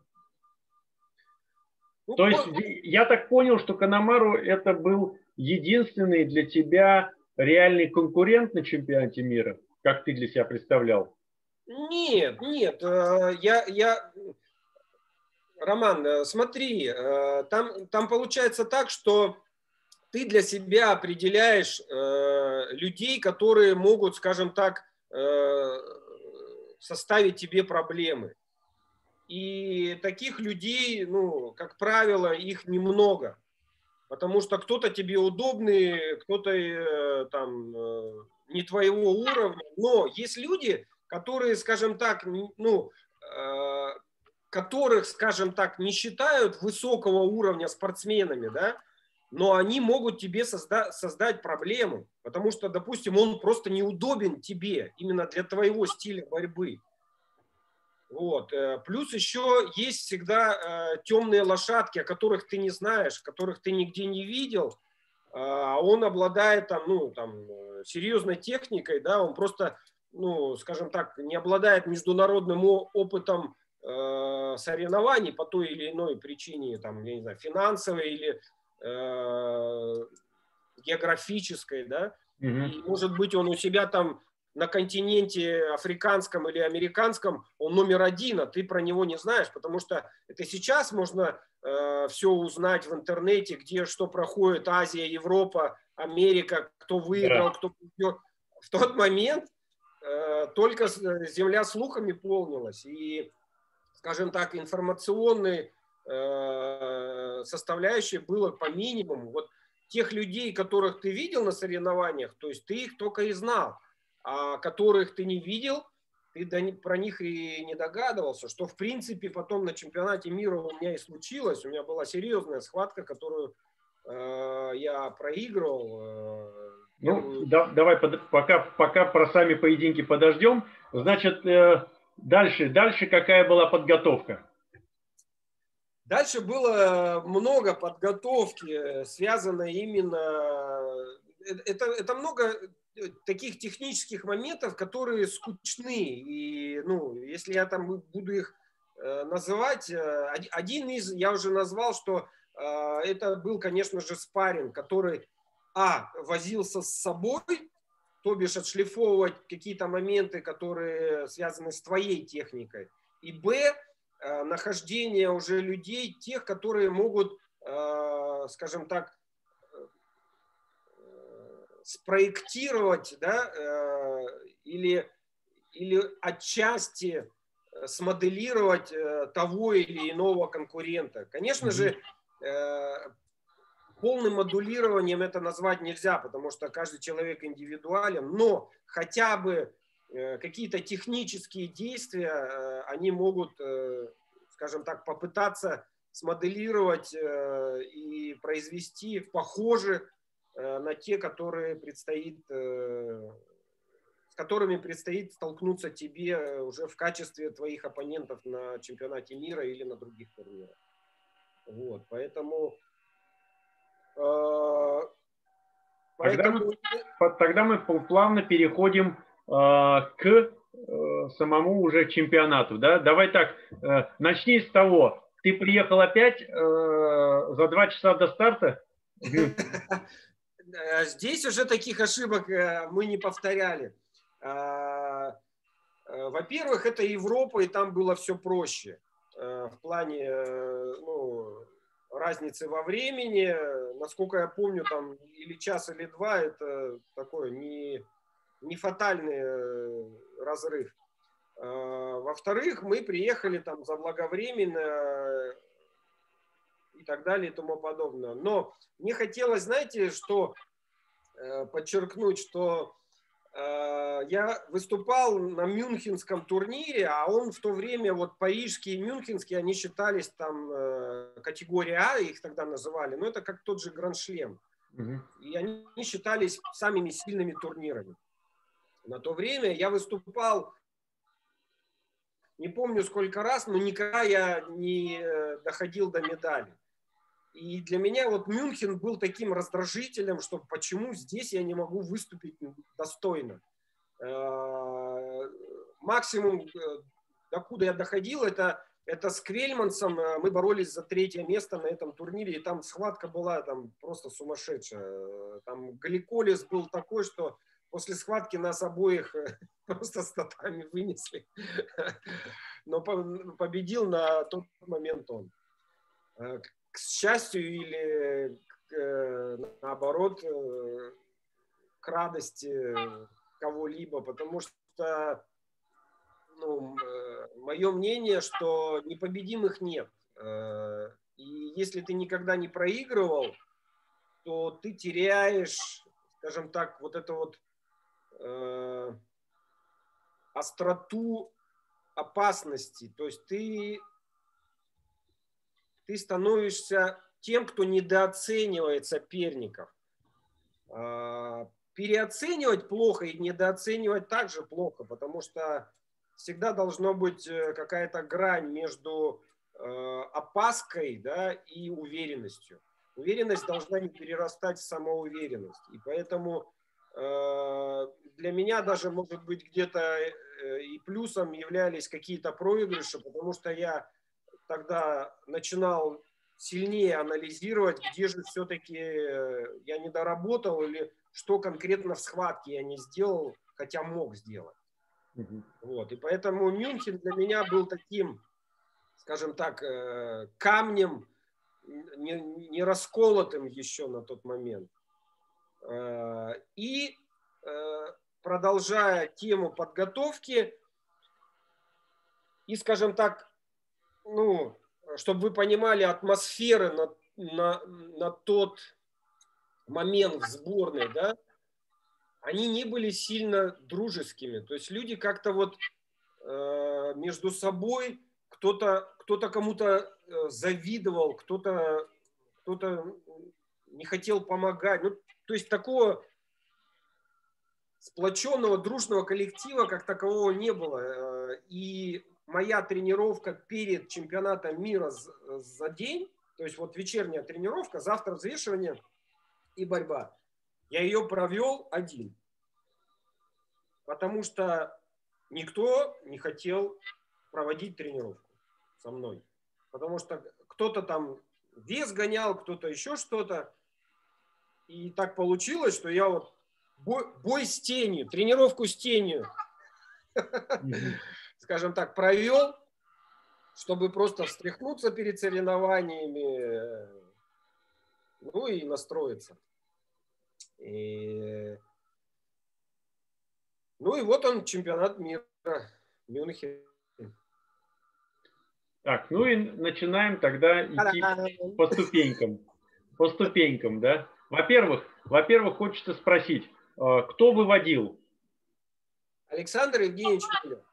Ну, То есть, я так понял, что Канамару это был единственный для тебя реальный конкурент на чемпионате мира, как ты для себя представлял? Нет, нет, я, я... Роман, смотри, там, там получается так, что ты для себя определяешь э, людей, которые могут, скажем так, э, составить тебе проблемы. И таких людей, ну, как правило, их немного. Потому что кто-то тебе удобный, кто-то э, там э, не твоего уровня. Но есть люди, которые, скажем так, ну, э, которых, скажем так, не считают высокого уровня спортсменами, да, но они могут тебе созда- создать проблему, потому что, допустим, он просто неудобен тебе именно для твоего стиля борьбы. Вот. Плюс еще есть всегда темные лошадки, о которых ты не знаешь, которых ты нигде не видел, а он обладает там, ну, там, серьезной техникой, да, он просто, ну, скажем так, не обладает международным опытом э, соревнований по той или иной причине, там, я не знаю, финансовой или э, географической, да, mm-hmm. И, может быть, он у себя там на континенте африканском или американском, он номер один, а ты про него не знаешь, потому что это сейчас можно э, все узнать в интернете, где что проходит, Азия, Европа, Америка, кто выиграл, yeah. кто победил. В тот момент э, только земля слухами полнилась, и, скажем так, информационной э, составляющей было по минимуму. Вот тех людей, которых ты видел на соревнованиях, то есть ты их только и знал, а которых ты не видел, ты про них и не догадывался, что в принципе потом на чемпионате мира у меня и случилось. У меня была серьезная схватка, которую э, я проигрывал. Э, ну, да, давай под, пока, пока про сами поединки подождем. Значит, э, дальше, дальше какая была подготовка? Дальше было много подготовки, связанной именно... Это, это много таких технических моментов, которые скучны. И, ну, если я там буду их э, называть, э, один из, я уже назвал, что э, это был, конечно же, спарринг, который, а, возился с собой, то бишь отшлифовывать какие-то моменты, которые связаны с твоей техникой, и, б, нахождение уже людей, тех, которые могут, скажем так, спроектировать, да, или, или отчасти смоделировать того или иного конкурента. Конечно mm-hmm. же, полным модулированием это назвать нельзя, потому что каждый человек индивидуален, но хотя бы какие-то технические действия, они могут, скажем так, попытаться смоделировать и произвести похожи на те, которые предстоит, с которыми предстоит столкнуться тебе уже в качестве твоих оппонентов на чемпионате мира или на других турнирах. Вот, поэтому... Поэтому... Тогда, мы, тогда мы плавно переходим э, к э, самому уже чемпионату. Да? Давай так, э, начни с того. Ты приехал опять э, за два часа до старта? Здесь уже таких ошибок мы не повторяли. Во-первых, это Европа, и там было все проще. В плане, ну, разницы во времени, насколько я помню, там или час, или два, это такой не, не фатальный разрыв. Во-вторых, мы приехали там заблаговременно, и так далее и тому подобное. Но мне хотелось, знаете, что э, подчеркнуть, что э, я выступал на мюнхенском турнире, а он в то время, вот парижский и мюнхенский, они считались там э, категория А, их тогда называли, но это как тот же Гранд-шлем. Mm-hmm. И они считались самыми сильными турнирами. На то время я выступал, не помню сколько раз, но никогда я не доходил до медали. И для меня вот Мюнхен был таким раздражителем, что почему здесь я не могу выступить достойно. Максимум, докуда я доходил, это, это с Квельмансом мы боролись за третье место на этом турнире, и там схватка была там просто сумасшедшая. Там гликолиз был такой, что после схватки нас обоих просто с татами вынесли. Но победил на тот момент он. К счастью или наоборот, к радости кого-либо, потому что, ну, мое мнение, что непобедимых нет. И если ты никогда не проигрывал, то ты теряешь, скажем так, вот это вот э, остроту опасности. То есть ты, ты становишься тем, кто недооценивает соперников. Э, переоценивать плохо и недооценивать также плохо, потому что всегда должна быть какая-то грань между э, опаской, да, и уверенностью. Уверенность должна не перерастать в самоуверенность. И поэтому э, для меня даже, может быть, где-то э, и плюсом являлись какие-то проигрыши, потому что я тогда начинал сильнее анализировать, где же все-таки я не доработал или что конкретно в схватке я не сделал, хотя мог сделать. Mm-hmm. Вот. И поэтому Мюнхен для меня был таким, скажем так, э, камнем, Не, не расколотым еще на тот момент. И продолжая тему подготовки, и, скажем так, ну, чтобы вы понимали, атмосферы на, на, на тот момент в сборной, да, они не были сильно дружескими. То есть люди как-то вот э, между собой, кто-то, кто-то кому-то завидовал, кто-то, кто-то не хотел помогать. Ну, то есть такого сплоченного, дружного коллектива как такового не было. И моя тренировка перед чемпионатом мира за день, то есть вот вечерняя тренировка, завтра взвешивание и борьба, я ее провел один. Потому что никто не хотел проводить тренировку со мной. Потому что кто-то там вес гонял, кто-то еще что-то. И так получилось, что я вот бой, бой с тенью, тренировку с тенью, mm-hmm. скажем так, провел, чтобы просто встряхнуться перед соревнованиями, ну и настроиться. И... Ну и вот он, чемпионат мира Мюнхен. Так, ну и начинаем тогда идти по ступенькам. По ступенькам, да? Во-первых, во-первых, хочется спросить, кто выводил? Александр Евгеньевич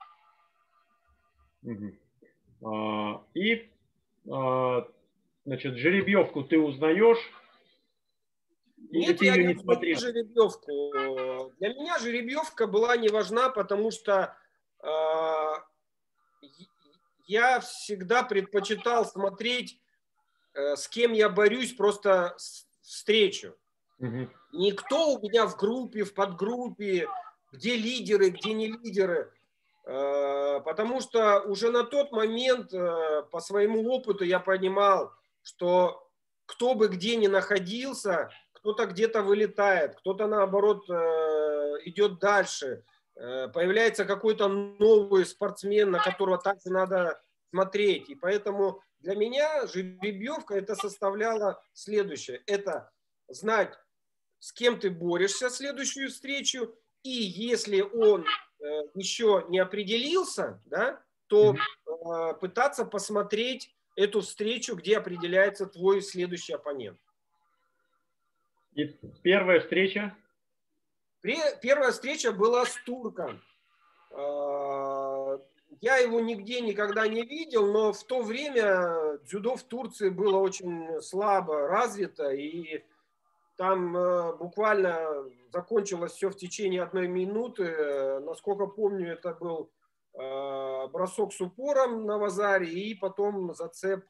Миллер. Угу. И, значит, жеребьевку ты узнаешь? Нет, ты я не узнаю жеребьевку. Для меня жеребьевка была не важна, потому что э, я всегда предпочитал смотреть, э, с кем я борюсь, просто встречу. Угу. Никто у меня в группе, в подгруппе, где лидеры, где не лидеры. Э, потому что уже на тот момент, э, по своему опыту, я понимал, что кто бы где ни находился, кто-то где-то вылетает, кто-то, наоборот, идет дальше. Появляется какой-то новый спортсмен, на которого также надо смотреть. И поэтому для меня жеребьевка это составляло следующее. Это знать, с кем ты борешься следующую встречу. И если он еще не определился, да, то mm-hmm. пытаться посмотреть эту встречу, где определяется твой следующий оппонент. И первая встреча? Первая встреча была с турком. Я его нигде никогда не видел, но в то время дзюдо в Турции было очень слабо развито, и там буквально закончилось все в течение одной минуты. Насколько помню, это был бросок с упором на вазаре и потом зацеп,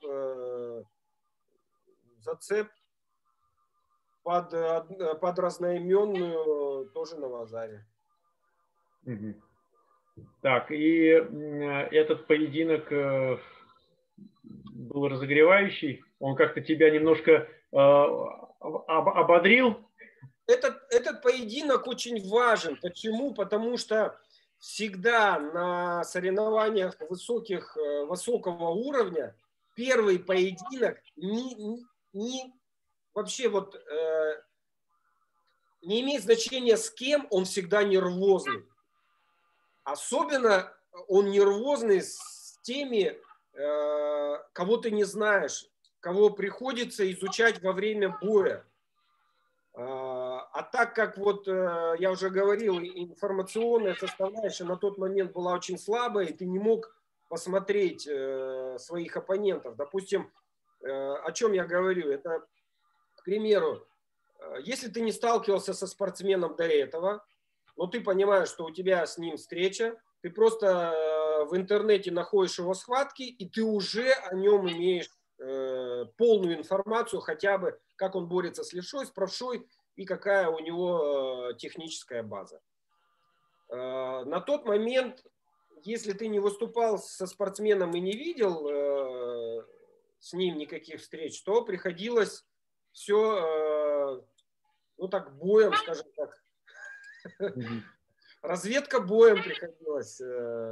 зацеп под, под разноименную тоже на вазаре. Угу. Так, и этот поединок был разогревающий? Он как-то тебя немножко ободрил? Этот, этот поединок очень важен. Почему? Потому что всегда на соревнованиях высоких, высокого уровня первый поединок не, не, не вообще вот э, не имеет значения с кем, он всегда нервозный. Особенно он нервозный с теми, э, кого ты не знаешь, кого приходится изучать во время боя. А так как, вот я уже говорил, информационная составляющая на тот момент была очень слабая, и ты не мог посмотреть своих оппонентов. Допустим, о чем я говорю? Это, к примеру, если ты не сталкивался со спортсменом до этого, но ты понимаешь, что у тебя с ним встреча, ты просто в интернете находишь его схватки, и ты уже о нем имеешь полную информацию, хотя бы как он борется с левшой, с правшой и какая у него техническая база. На тот момент, если ты не выступал со спортсменом и не видел с ним никаких встреч, то приходилось все, ну так, боем, скажем так. Разведка боем приходилась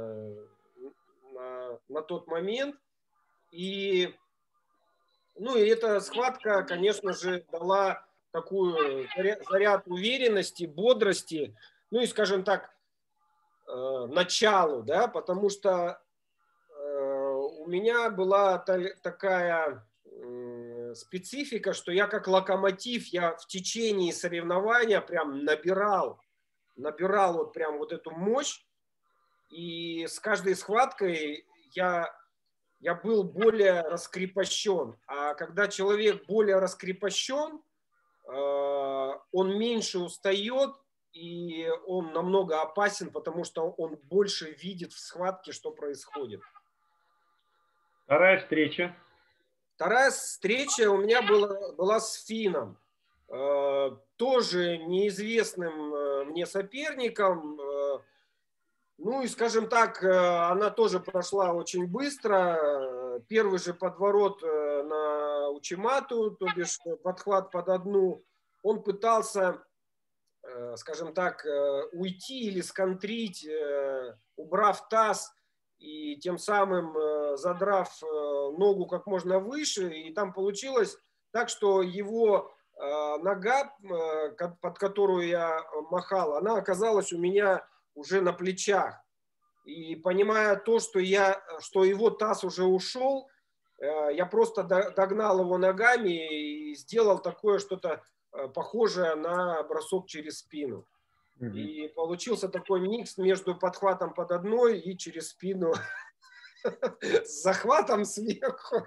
на, на тот момент. И Ну и эта схватка, конечно же, дала такую заряд уверенности, бодрости, ну и, скажем так, э, началу, да, потому что э, у меня была та, такая э, специфика, что я как локомотив, я в течение соревнования прям набирал, набирал вот прям вот эту мощь, и с каждой схваткой я... я был более раскрепощен. А когда человек более раскрепощен, он меньше устает, и он намного опасен, потому что он больше видит в схватке, что происходит. Вторая встреча. Вторая встреча у меня была, была с финном. Тоже неизвестным мне соперником. Ну и, скажем так, она тоже прошла очень быстро. Первый же подворот на Учимату, то бишь подхват под одну, он пытался, скажем так, уйти или сконтрить, убрав таз и тем самым задрав ногу как можно выше. И там получилось так, что его нога, под которую я махал, она оказалась у меня уже на плечах. И понимая то, что, я, что его таз уже ушел, я просто догнал его ногами и сделал такое что-то похожее на бросок через спину. Mm-hmm. И получился такой микс между подхватом под одной и через спину с захватом сверху.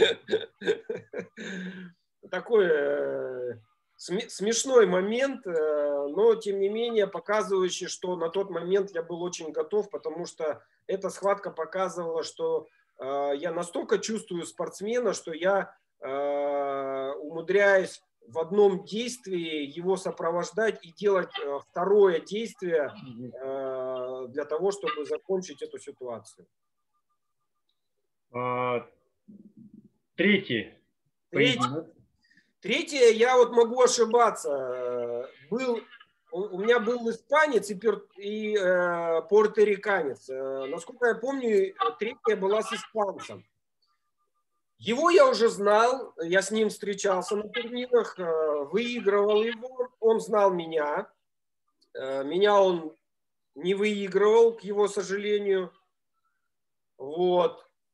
Такой смешной момент, но тем не менее показывающий, что на тот момент я был очень готов, потому что эта схватка показывала, что я настолько чувствую спортсмена, что я умудряюсь в одном действии его сопровождать и делать второе действие для того, чтобы закончить эту ситуацию. Третий. Третий. Третье, я вот могу ошибаться. Был, у меня был испанец и, и э, порториканец. Насколько я помню, третья была с испанцем. Его я уже знал, я с ним встречался на турнирах, выигрывал его, он знал меня. Меня он не выигрывал, к его сожалению. Вот.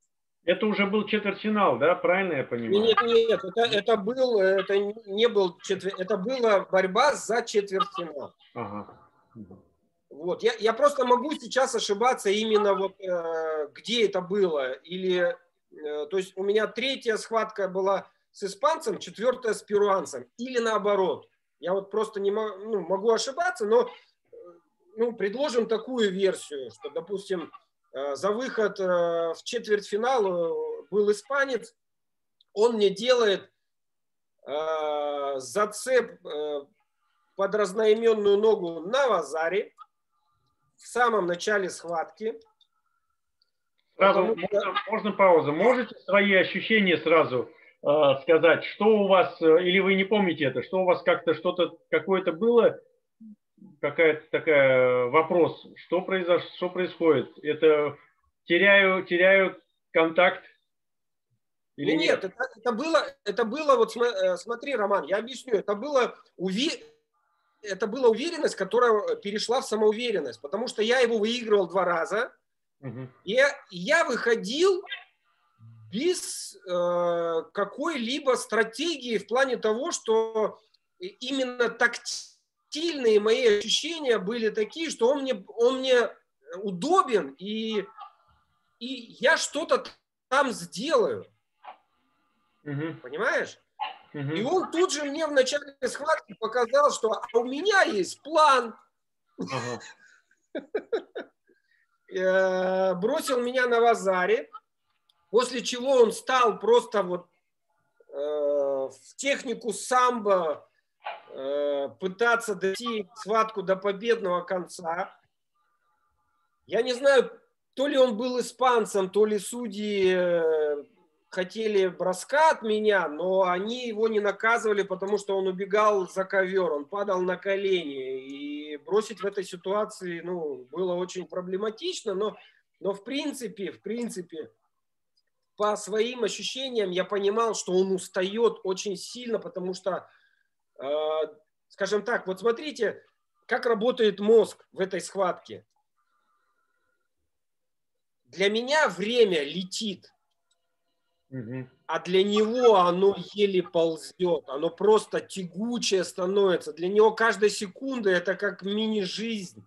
Это уже был четвертьфинал, да? Правильно я понимаю? Нет, нет, это, это, был, это не был четвер... это была борьба за четвертьфинал. Ага. Вот. Я, я просто могу сейчас ошибаться именно вот э, где это было. Или, э, то есть у меня третья схватка была с испанцем, четвертая с перуанцем. Или наоборот. Я вот просто не могу, ну, могу ошибаться, но э, ну, предложим такую версию, что, допустим, э, за выход э, в четвертьфинал э, был испанец, он мне делает э, зацеп э, под разноименную ногу на вазаре в самом начале схватки. Сразу Потому что... можно, можно паузу. Можете свои ощущения сразу э, сказать, что у вас, э, или вы не помните это, что у вас как-то что-то какое-то было, какая-то такая вопрос, что произошло, что происходит? Это теряю, теряю контакт или Ну, нет? нет, это, это было, это было, вот смотри, Роман, я объясню, это было уви... это была уверенность, которая перешла в самоуверенность, потому что я его выигрывал два раза, Угу. и я выходил без э, какой-либо стратегии в плане того, что именно тактильные мои ощущения были такие, что он мне, он мне удобен, и, и я что-то там сделаю. Угу. Понимаешь? Угу. И он тут же мне в начале схватки показал, что а у меня есть план. Ага. Бросил меня на вазаре, после чего он стал просто вот э, в технику самбо э, пытаться дойти схватку до победного конца. Я не знаю, то ли он был испанцем, то ли судьи э, хотели броска от меня, но они его не наказывали, потому что он убегал за ковер, он падал на колени. И бросить в этой ситуации, ну, было очень проблематично, но, но в принципе, в принципе, по своим ощущениям я понимал, что он устает очень сильно, потому что, э, скажем так, вот смотрите, как работает мозг в этой схватке. Для меня время летит. Угу. А для него оно еле ползет, оно просто тягучее становится. Для него каждая секунда это как мини-жизнь.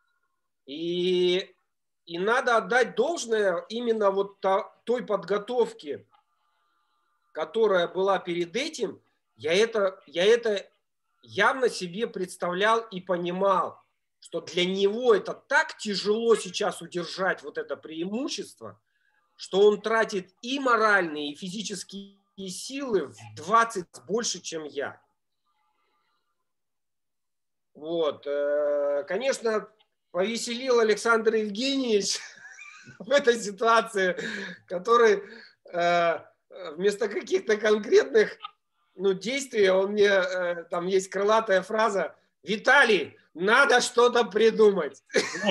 И, и надо отдать должное именно вот та, той подготовке, которая была перед этим. Я это, я это явно себе представлял и понимал, что для него это так тяжело сейчас удержать вот это преимущество, что он тратит и моральные, и физические силы в двадцать больше, чем я. Вот. Конечно, повеселил Александр Евгеньевич в этой ситуации, который вместо каких-то конкретных ну, действий, он мне, там есть крылатая фраза: «Виталий, надо что-то придумать».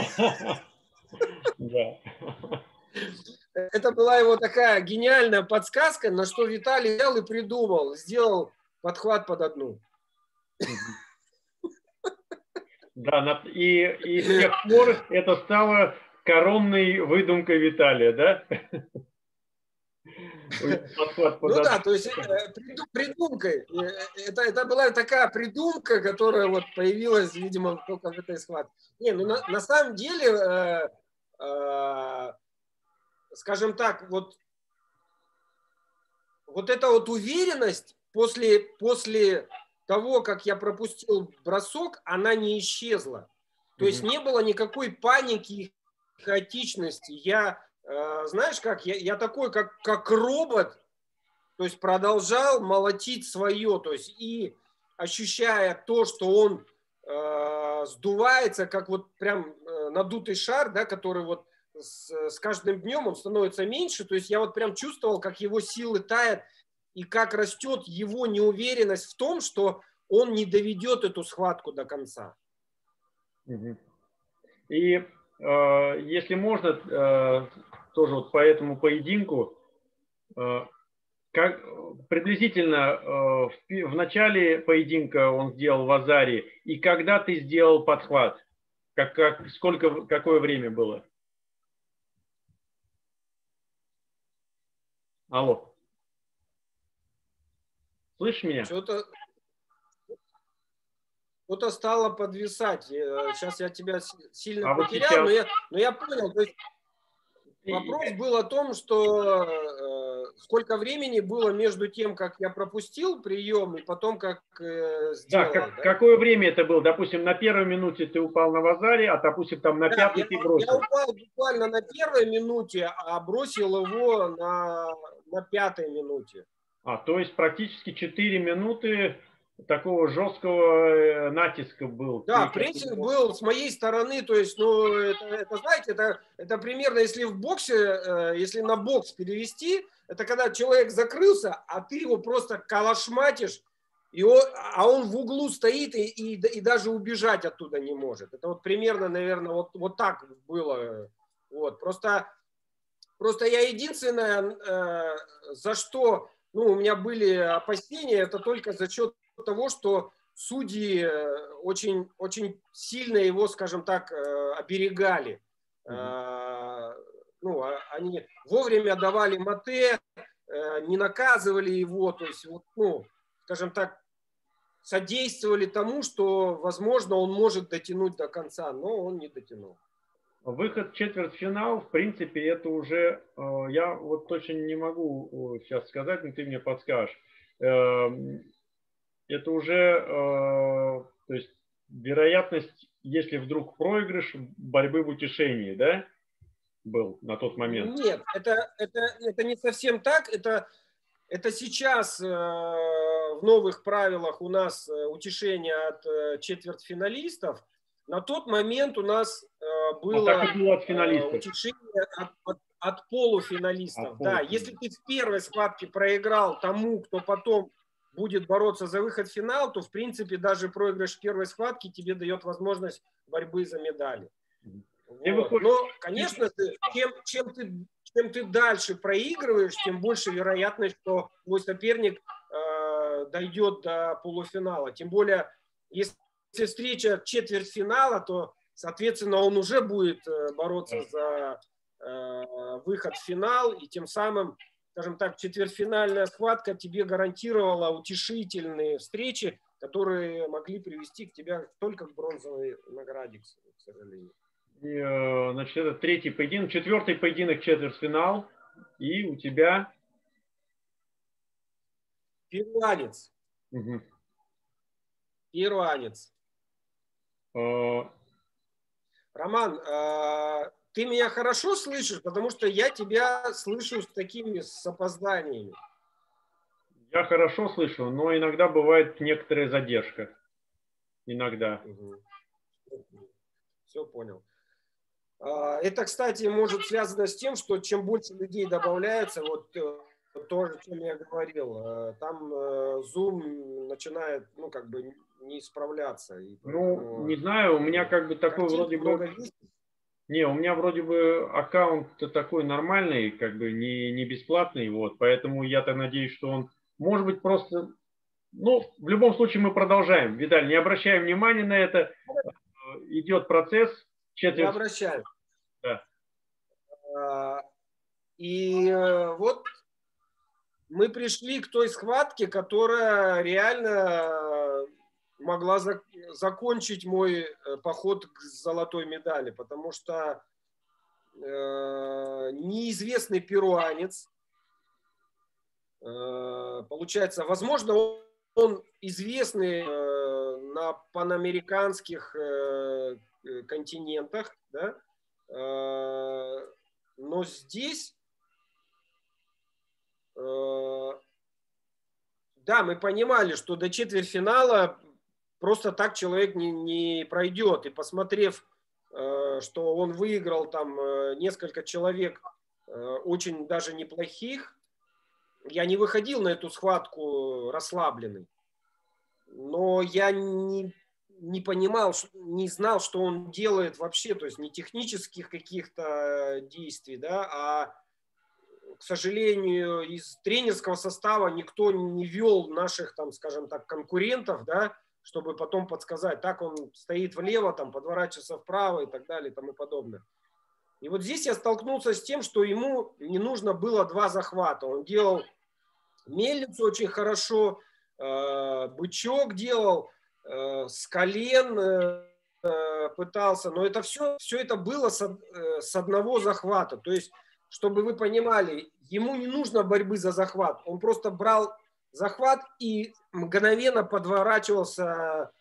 Да. Это была его такая гениальная подсказка, на что Виталий взял и придумал, сделал подхват под одну. Да, и, и с тех пор это стало коронной выдумкой Виталия, да? Ну да, то есть придумкой. Это, это была такая придумка, которая вот появилась, видимо, только в этой схватке. Не, ну на, на самом деле, э, э, скажем так, вот, вот эта вот уверенность после, после того, как я пропустил бросок, она не исчезла. То есть не было никакой паники и хаотичности. Я, э, знаешь как, я, я такой, как, как робот, то есть продолжал молотить свое, то есть и ощущая то, что он э, сдувается, как вот прям э, надутый шар, да, который вот с, с каждым днем он становится меньше, то есть я вот прям чувствовал, как его силы тают и как растет его неуверенность в том, что он не доведет эту схватку до конца. И э, если можно, э, тоже вот по этому поединку, э, как приблизительно э, в, в начале поединка он сделал вазари, и когда ты сделал подхват, как, как, сколько, какое время было? Алло. Слышишь меня? Что-то что-то стало подвисать. Сейчас я тебя сильно а потерял, вот но, я, но я понял. То есть вопрос был о том, что э, сколько времени было между тем, как я пропустил прием, и потом, как э, Да, сделал. как, Да? какое время это было? Допустим, на первой минуте ты упал на Вазаре, а допустим, там на Да, пятой я, ты бросил. я упал буквально на первой минуте, а бросил его на, на пятой минуте. А, то есть практически четыре минуты такого жесткого натиска был. Да, Ты прессинг был с моей стороны, то есть, ну, это, это знаете, это, это примерно, если в боксе, э, если на бокс перевести, это когда человек закрылся, а ты его просто калашматишь, и он, а он в углу стоит и, и, и даже убежать оттуда не может. Это вот примерно, наверное, вот, вот так было. Вот. Просто, просто я единственное, э, за что, ну, у меня были опасения, это только за счет того, что судьи очень, очень сильно его, скажем так, оберегали. Mm-hmm. Ну, они вовремя давали мате, не наказывали его, то есть, вот, ну, скажем так, содействовали тому, что, возможно, он может дотянуть до конца, но он не дотянул. Выход в четвертьфинал, в принципе, это уже, я вот точно не могу сейчас сказать, но ты мне подскажешь. Это уже, то есть, вероятность, если вдруг проигрыш, борьбы в утешении, да, был на тот момент? Нет, это, это, это не совсем так. Это, это сейчас э, в новых правилах у нас утешение от э, четвертьфиналистов. На тот момент у нас э, было, а так и было от финалистов. э, утешение от, от, от полуфиналистов. От да, полуфиналистов. Если ты в первой схватке проиграл тому, кто потом будет бороться за выход в финал, то, в принципе, даже проигрыш в первой схватке тебе дает возможность борьбы за медали. Вот. Но, конечно, чем, чем, ты, чем ты дальше проигрываешь, тем больше вероятность, что твой соперник э, дойдет до полуфинала. Тем более, если встреча четвертьфинала, то, соответственно, он уже будет бороться за э, выход в финал, и тем самым, скажем так, четвертьфинальная схватка тебе гарантировала утешительные встречи, которые могли привести к тебе только к бронзовой награде, к сожалению. И, значит, это третий поединок, четвертый поединок, четвертьфинал, и у тебя перуанец. Угу. Перуанец. Uh... Роман, э, ты меня хорошо слышишь, потому что я тебя слышу с такими с опозданиями. Я хорошо слышу, но иногда бывает некоторая задержка. Иногда. Угу. Все понял. Это, кстати, может связано с тем, что чем больше людей добавляется, вот то, о чем я говорил, там Zoom начинает, ну, как бы не справляться. И ну, не знаю, у меня как бы такой вроде бы... Есть. Не, у меня вроде бы аккаунт такой нормальный, как бы не, не бесплатный, вот, поэтому я-то надеюсь, что он, может быть, просто... Ну, в любом случае мы продолжаем. Видаль, не обращаем внимания на это. Идет процесс. Четверть... Не обращаем. Да. И вот мы пришли к той схватке, которая реально могла зак закончить мой поход к золотой медали, потому что э, неизвестный перуанец, э, получается, возможно, он, он известный э, на панамериканских э, континентах, да, э, но здесь э, да, мы понимали, что до четвертьфинала просто так человек не, не пройдет. И посмотрев, э, что он выиграл там э, несколько человек э, очень даже неплохих, я не выходил на эту схватку расслабленный. Но я не, не понимал, не знал, что он делает вообще, то есть не технических каких-то действий, да, а, к сожалению, из тренерского состава никто не вел наших, там, скажем так, конкурентов, да, чтобы потом подсказать, так он стоит влево, там, подворачивается вправо и так далее и тому подобное. И вот здесь я столкнулся с тем, что ему не нужно было два захвата. Он делал мельницу очень хорошо, бычок делал, с колен пытался, но это все, все это было с, с одного захвата. То есть, чтобы вы понимали, ему не нужно борьбы за захват. Он просто брал захват и мгновенно подворачивался,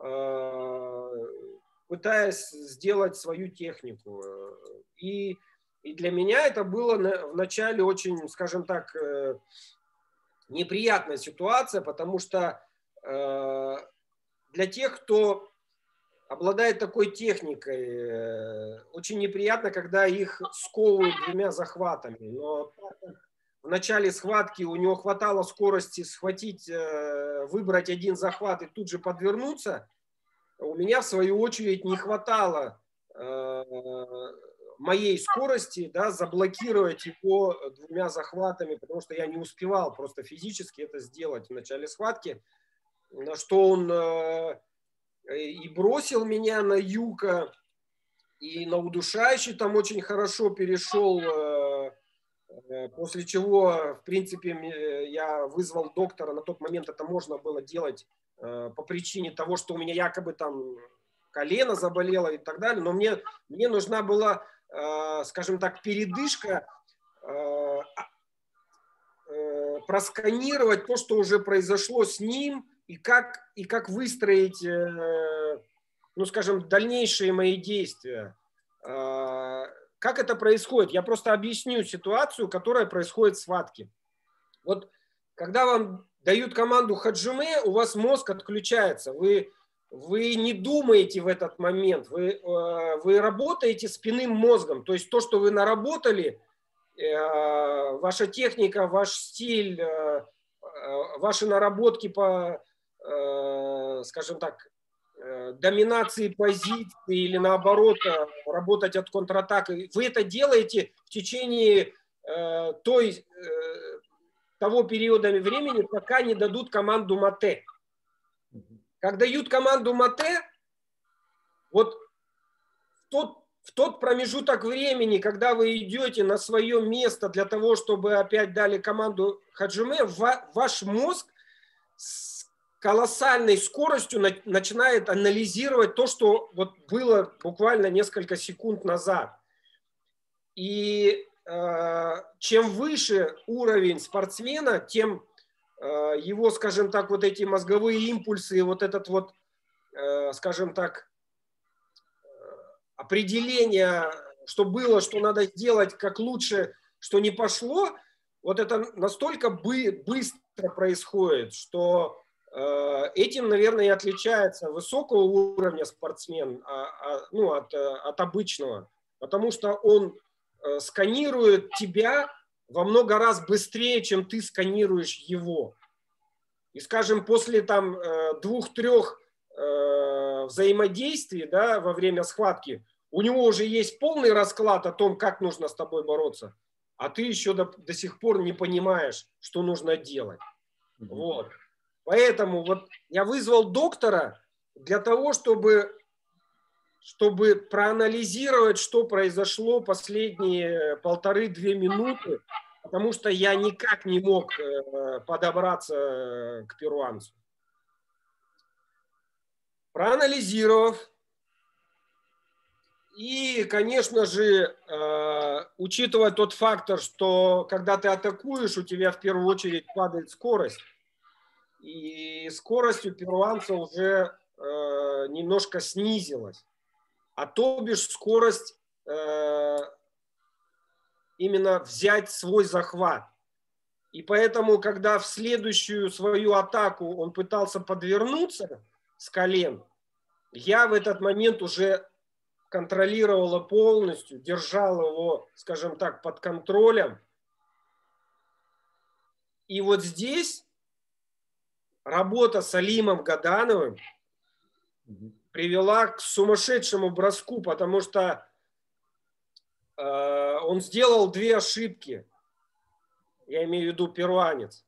пытаясь сделать свою технику. И, и для меня это было вначале очень, скажем так, неприятная ситуация, потому что для тех, кто обладает такой техникой, очень неприятно, когда их сковывают двумя захватами. Но в начале схватки у него хватало скорости схватить, выбрать один захват и тут же подвернуться. У меня, в свою очередь, не хватало моей скорости, да, заблокировать его двумя захватами, потому что я не успевал просто физически это сделать в начале схватки. На что он и бросил меня на юка, и на удушающий там очень хорошо перешел, после чего, в принципе, я вызвал доктора. На тот момент это можно было делать по причине того, что у меня якобы там колено заболело и так далее, но мне, мне нужна была, скажем так, передышка, просканировать то, что уже произошло с ним, и как, и как выстроить, ну, скажем, дальнейшие мои действия. Как это происходит? Я просто объясню ситуацию, которая происходит в схватке. Вот когда вам дают команду хаджиме, у вас мозг отключается. Вы, вы не думаете в этот момент. Вы, вы работаете спинным мозгом. То есть то, что вы наработали, ваша техника, ваш стиль, ваши наработки по, скажем так, доминации позиции или наоборот работать от контратаки. Вы это делаете в течение той, того периода времени, пока не дадут команду мате. Как дают команду мате, вот в тот, в тот промежуток времени, когда вы идете на свое место для того, чтобы опять дали команду хаджиме, ваш мозг с колоссальной скоростью начинает анализировать то, что вот было буквально несколько секунд назад. И э, чем выше уровень спортсмена, тем э, его, скажем так, вот эти мозговые импульсы, вот этот вот, э, скажем так, определение, что было, что надо сделать, как лучше, что не пошло, вот это настолько бы, быстро происходит, что этим, наверное, и отличается высокого уровня спортсмен а, а, ну, от, от обычного, потому что он э, сканирует тебя во много раз быстрее, чем ты сканируешь его. И, скажем, после там э, двух-трех э, взаимодействий, да, во время схватки, у него уже есть полный расклад о том, как нужно с тобой бороться, а ты еще до, до сих пор не понимаешь, что нужно делать. Mm-hmm. Вот. Поэтому вот я вызвал доктора для того, чтобы, чтобы проанализировать, что произошло последние полторы-две минуты, потому что я никак не мог подобраться к перуанцу. Проанализировав, и, конечно же, учитывая тот фактор, что когда ты атакуешь, у тебя в первую очередь падает скорость. И скорость у перуанца уже э, немножко снизилась. А то бишь скорость э, именно взять свой захват. И поэтому, когда в следующую свою атаку он пытался подвернуться с колен, я в этот момент уже контролировала полностью, держала его, скажем так, под контролем. И вот здесь работа с Алимом Гадановым привела к сумасшедшему броску, потому что э, он сделал две ошибки. Я имею в виду перуанец.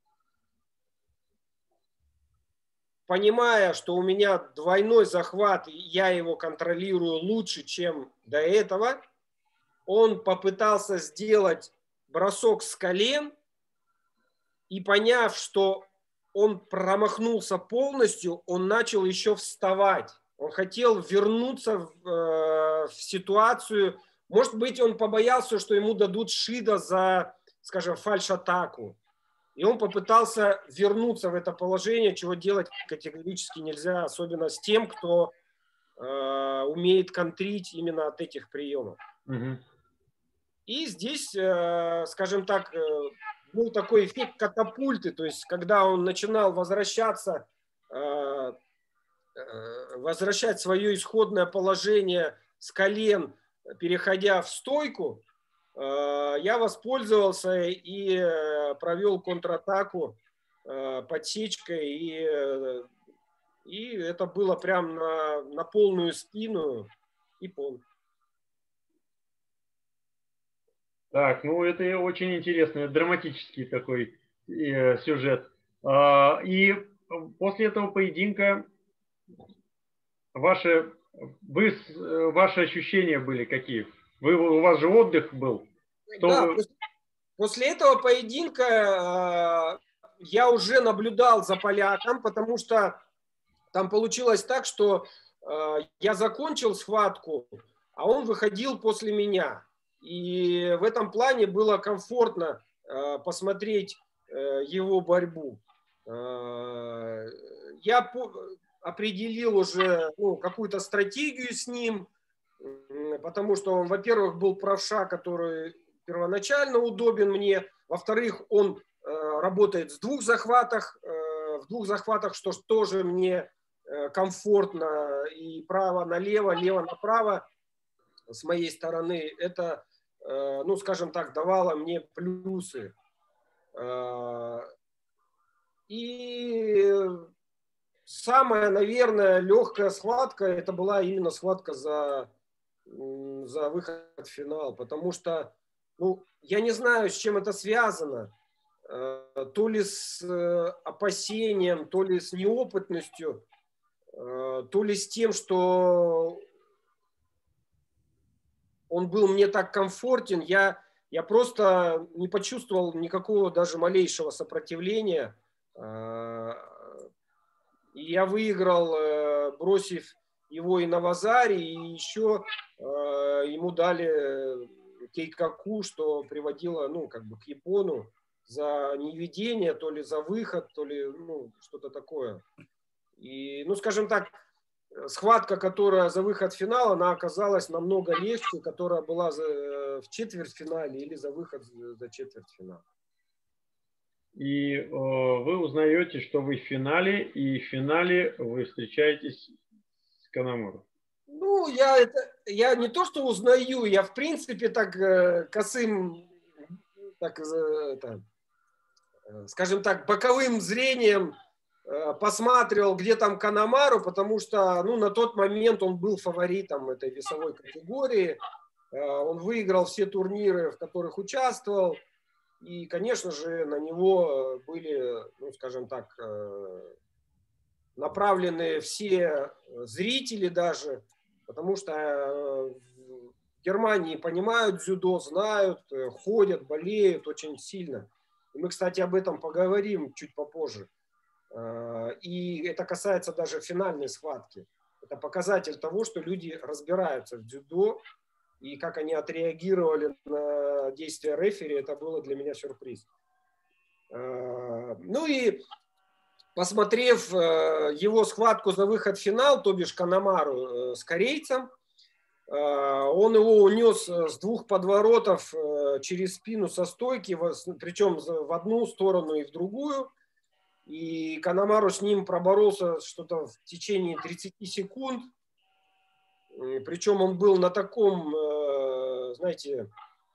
Понимая, что у меня двойной захват, и я его контролирую лучше, чем до этого, он попытался сделать бросок с колен, и поняв, что он промахнулся полностью, он начал еще вставать. Он хотел вернуться в, э, в ситуацию. Может быть, он побоялся, что ему дадут шида за, скажем, фальш-атаку. И он попытался вернуться в это положение, чего делать категорически нельзя, особенно с тем, кто э, умеет контрить именно от этих приемов. Угу. И здесь, э, скажем так, э, был такой эффект катапульты, то есть когда он начинал возвращаться, э, э, возвращать свое исходное положение с колен, переходя в стойку, э, я воспользовался и э, провел контратаку э, подсечкой, и, э, и это было прям на, на полную спину и пол. Так, ну это очень интересный, драматический такой э, сюжет. А, и после этого поединка ваши, вы, ваши ощущения были какие? Вы, у вас же отдых был? Что да, вы... после, после этого поединка э, я уже наблюдал за поляком, потому что там получилось так, что э, я закончил схватку, а он выходил после меня. И в этом плане было комфортно э, посмотреть э, его борьбу. Э, я по- определил уже ну, какую-то стратегию с ним, э, потому что он, во-первых, был правша, который первоначально удобен мне, во-вторых, он э, работает в двух захватах, э, в двух захватах, что тоже мне э, комфортно, и право налево, лево направо с моей стороны, это, ну, скажем так, давало мне плюсы. И самая, наверное, легкая схватка, это была именно схватка за, за выход в финал, потому что, ну, я не знаю, с чем это связано, то ли с опасением, то ли с неопытностью, то ли с тем, что он был мне так комфортен, я, я просто не почувствовал никакого даже малейшего сопротивления. И я выиграл, бросив его и на вазаре, и еще ему дали кейкаку, что приводило, ну, как бы к япону за неведение, то ли за выход, то ли, ну, что-то такое. И, ну, скажем так, схватка, которая за выход в финал, она оказалась намного легче, которая была за, в четвертьфинале или за выход за четвертьфинал. И э, вы узнаете, что вы в финале, и в финале вы встречаетесь с Канамуру. Ну, я, это, я не то, что узнаю, я в принципе так э, косым, так, э, это, э, скажем так, боковым зрением посматривал, где там Канамару, потому что, ну, на тот момент он был фаворитом этой весовой категории. Он выиграл все турниры, в которых участвовал. И, конечно же, на него были, ну, скажем так, направлены все зрители даже, потому что в Германии понимают дзюдо, знают, ходят, болеют очень сильно. И мы, кстати, об этом поговорим чуть попозже. И это касается даже финальной схватки. Это показатель того, что люди разбираются в дзюдо, и как они отреагировали на действия рефери, это было для меня сюрприз. Ну и посмотрев его схватку за выход в финал, то бишь Канамару с корейцем, он его унес с двух подворотов через спину со стойки, причем в одну сторону и в другую. И Канамару с ним проборолся что-то в течение тридцати секунд. Причем он был на таком, знаете,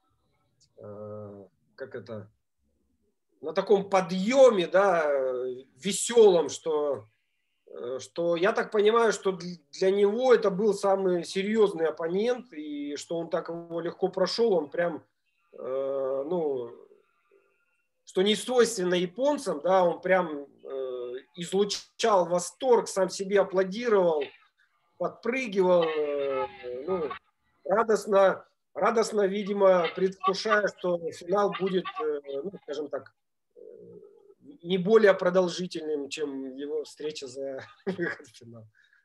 как это, на таком подъеме, да, веселом, что, что я так понимаю, что для него это был самый серьезный оппонент, и что он так его легко прошел, он прям, ну, что не свойственно японцам, да, он прям э, излучал восторг, сам себе аплодировал, подпрыгивал, э, ну, радостно радостно, видимо, предвкушая, что финал будет, ну, скажем так, не более продолжительным, чем его встреча за выход в финал.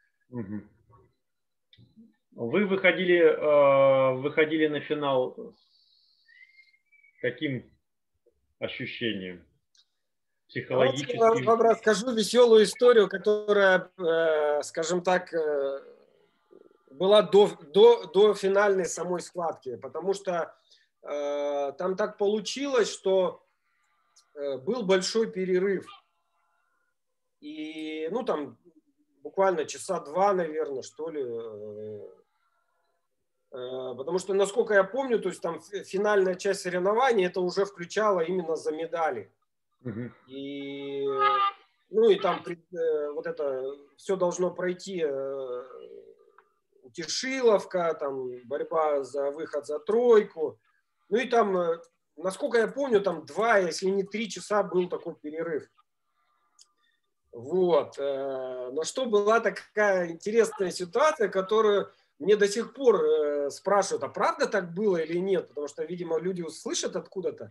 Вы выходили, выходили на финал с каким ощущением? Психологически? Я вам расскажу веселую историю, которая, скажем так, была до, до, до финальной самой схватки, потому что э, там так получилось, что э, был большой перерыв. И, ну, там буквально часа два, наверное, что ли. Э, э, потому что, насколько я помню, то есть там финальная часть соревнований, это уже включало именно за медали. Uh-huh. И, ну, и там э, вот это все должно пройти... Э, Утешиловка, там борьба за выход за тройку. Ну и там, насколько я помню, там два, если не три часа был такой перерыв. Вот. Но что была такая интересная ситуация, которую мне до сих пор спрашивают, а правда так было или нет? Потому что, видимо, люди услышат откуда-то.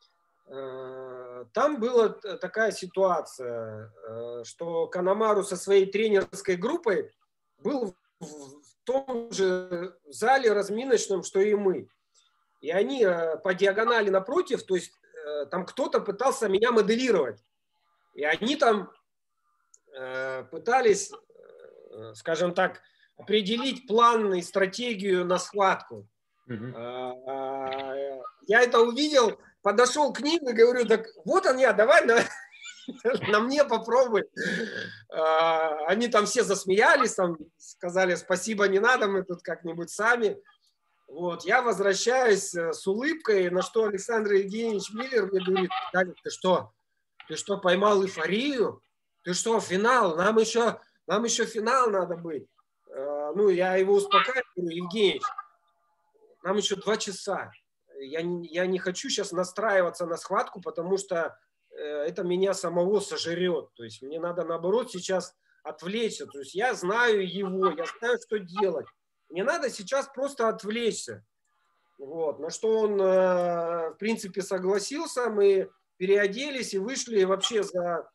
Там была такая ситуация, что Канамару со своей тренерской группой был в том же зале разминочном, что и мы. И они по диагонали напротив, то есть там кто-то пытался меня моделировать. И они там пытались, скажем так, определить план и стратегию на схватку. Mm-hmm. Я это увидел, подошел к ним и говорю, так вот он я, давай на, на мне попробуй. Они там все засмеялись, там сказали, спасибо, не надо, мы тут как-нибудь сами. Вот, я возвращаюсь с улыбкой, на что Александр Евгеньевич Миллер мне говорит, Далик, ты что, ты что, поймал эйфорию? Ты что, финал? Нам еще, нам еще финал надо быть. Ну, я его успокаиваю, говорю, Евгеньевич, нам еще два часа. Я не, я не хочу сейчас настраиваться на схватку, потому что это меня самого сожрет. То есть мне надо, наоборот, сейчас отвлечься. То есть я знаю его, я знаю, что делать. Мне надо сейчас просто отвлечься. Вот. На что он, в принципе, согласился. Мы переоделись и вышли вообще за,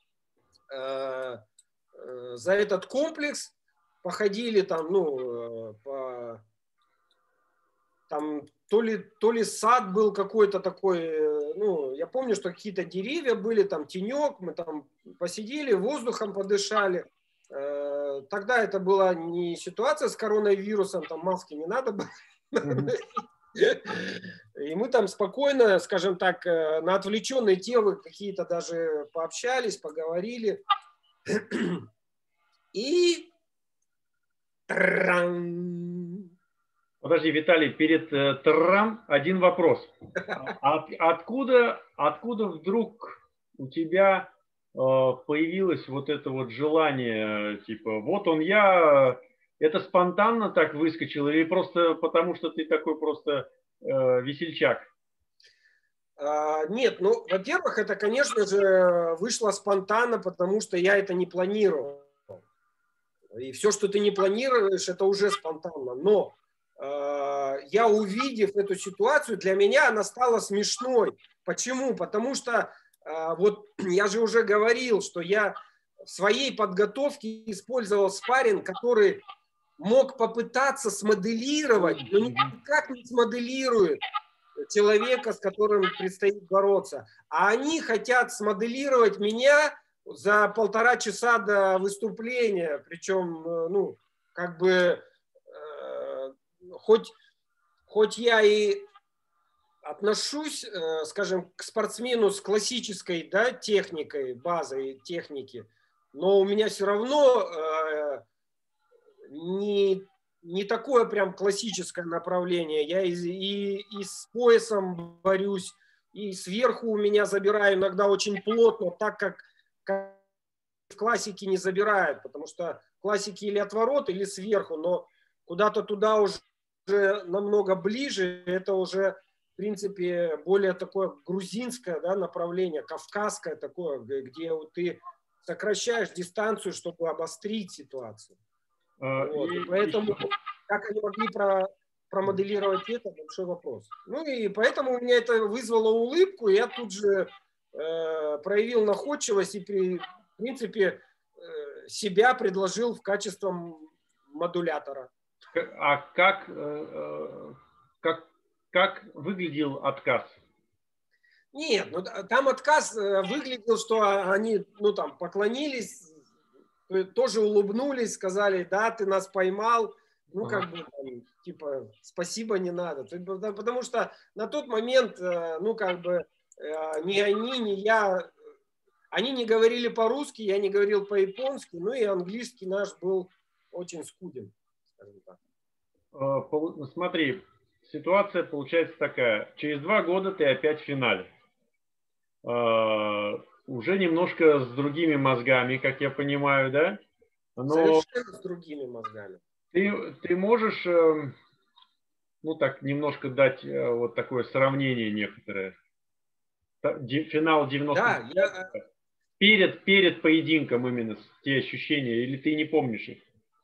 за этот комплекс. Походили там, ну, по... Там то ли, то ли сад был какой-то такой, ну, я помню, что какие-то деревья были, там тенек, мы там посидели, воздухом подышали. Тогда это была не ситуация с коронавирусом, там маски не надо было. И мы там спокойно, скажем так, на отвлеченные темы какие-то даже пообщались, поговорили. И... Подожди, Виталий, перед э, трам один вопрос. От, откуда, откуда вдруг у тебя э, появилось вот это вот желание, типа, вот он я, это спонтанно так выскочило или просто потому, что ты такой просто э, весельчак? А, нет, ну, во-первых, это, конечно же, вышло спонтанно, потому что я это не планировал. И все, что ты не планируешь, это уже спонтанно. Но я, увидев эту ситуацию, для меня она стала смешной. Почему? Потому что, вот я же уже говорил, что я в своей подготовке использовал спарринг, который мог попытаться смоделировать, но никак не смоделирует человека, с которым предстоит бороться. А они хотят смоделировать меня за полтора часа до выступления. Причем, ну, как бы... Хоть, хоть я и отношусь, скажем, к спортсмену с классической, да, техникой, базой техники, но у меня все равно э, не, не такое прям классическое направление. Я и, и, и с поясом борюсь, и сверху у меня забираю иногда очень плотно, так как, как в классике не забирают, потому что в классике или отворот, или сверху, но куда-то туда уже намного ближе, это уже, в принципе, более такое грузинское, да, направление, кавказское такое, где ты сокращаешь дистанцию, чтобы обострить ситуацию. А, вот. И, Поэтому, и... как они могли про, промоделировать это большой вопрос. Ну и поэтому у меня это вызвало улыбку, и я тут же э, проявил находчивость и при, в принципе э, себя предложил в качестве модулятора. А как, э, как, как выглядел отказ? Нет, ну там отказ выглядел, что они, ну там, поклонились, тоже улыбнулись, сказали, да, ты нас поймал, ну как бы, там, типа, спасибо, не надо. Потому что на тот момент, ну как бы, ни они, ни я, они не говорили по-русски, я не говорил по-японски, ну и английский наш был очень скуден, скажем так. Смотри, ситуация получается такая. Через два года ты опять в финале. Uh, уже немножко с другими мозгами, как я понимаю, да? Но совершенно с другими мозгами. Ты, ты можешь, ну так, немножко дать вот такое сравнение некоторое. Финал девяносто Да, я... перед, перед поединком именно те ощущения, или ты не помнишь их?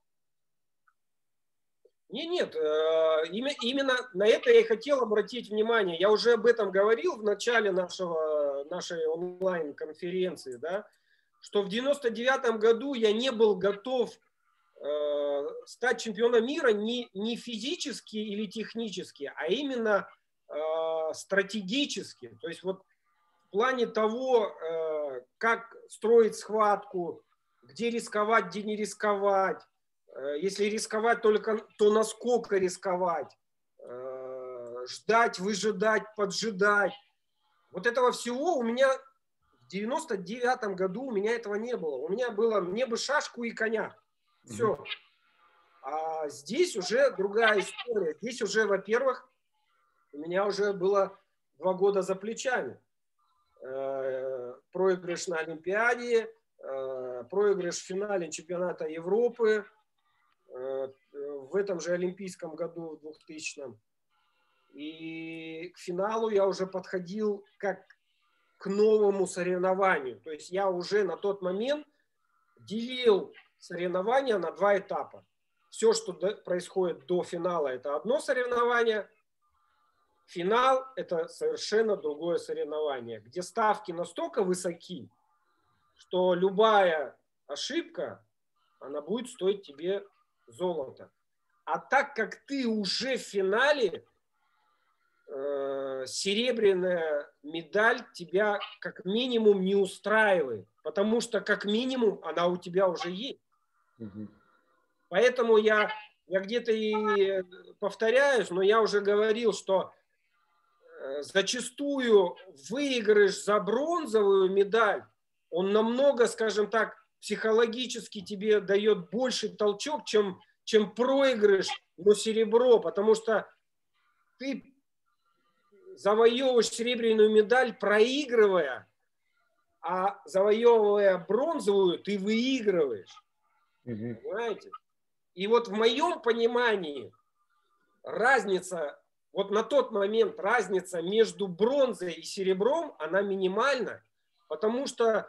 Нет, нет, именно на это я и хотел обратить внимание. Я уже об этом говорил в начале нашего, нашей онлайн-конференции, да, что в девяносто девятом году я не был готов э, стать чемпионом мира не, не физически или технически, а именно э, стратегически. То есть вот в плане того, э, как строить схватку, где рисковать, где не рисковать. Если рисковать только, то насколько рисковать, ждать, выжидать, поджидать. Вот этого всего у меня в девяносто девятом году у меня этого не было. У меня было, мне бы шашку и коня. Все. А здесь уже другая история. Здесь уже, во-первых, у меня уже было два года за плечами. Проигрыш на Олимпиаде, проигрыш в финале чемпионата Европы, в этом же Олимпийском году, в двухтысячном. И к финалу я уже подходил как к новому соревнованию. То есть я уже на тот момент делил соревнования на два этапа. Все, что происходит до финала, это одно соревнование. Финал – это совершенно другое соревнование, где ставки настолько высоки, что любая ошибка, она будет стоить тебе золото. А так как ты уже в финале, э, серебряная медаль тебя как минимум не устраивает, потому что как минимум она у тебя уже есть. Угу. Поэтому я, я где-то и повторяюсь, но я уже говорил, что э, зачастую выигрыш за бронзовую медаль, он намного, скажем так, психологически тебе дает больше толчок, чем, чем проигрыш, но серебро, потому что ты завоевываешь серебряную медаль, проигрывая, а завоевывая бронзовую, ты выигрываешь. Угу. Понимаете? И вот в моем понимании разница, вот на тот момент разница между бронзой и серебром, она минимальна, потому что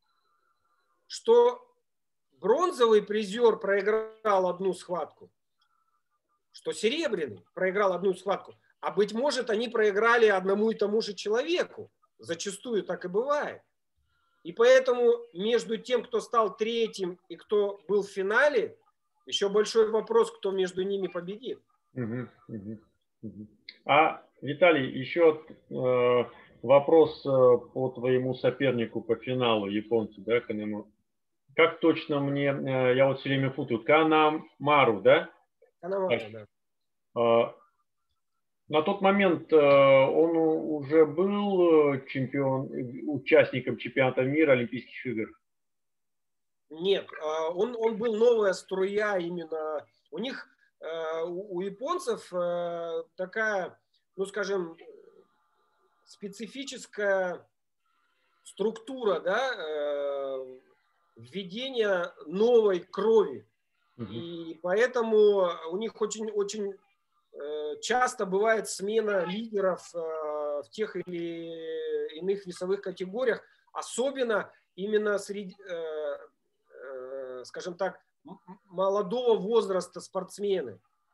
что бронзовый призер проиграл одну схватку, что серебряный проиграл одну схватку, а быть может они проиграли одному и тому же человеку. Зачастую так и бывает. И поэтому между тем, кто стал третьим и кто был в финале, еще большой вопрос, кто между ними победит. Угу, угу, угу. А, Виталий, еще э, вопрос э, по твоему сопернику по финалу, японцу, да, Канему. Как точно мне, э, я вот все время путаю, Канамару, да? Канамару, да. Э, на тот момент э, он уже был чемпион, участником чемпионата мира, Олимпийских игр? Нет, он, он был новая струя именно. У них, у японцев такая, ну скажем, специфическая структура, да, введения новой крови. Угу. И поэтому у них очень, очень часто бывает смена лидеров в тех или иных весовых категориях, особенно именно среди, скажем так, молодого возраста спортсмены.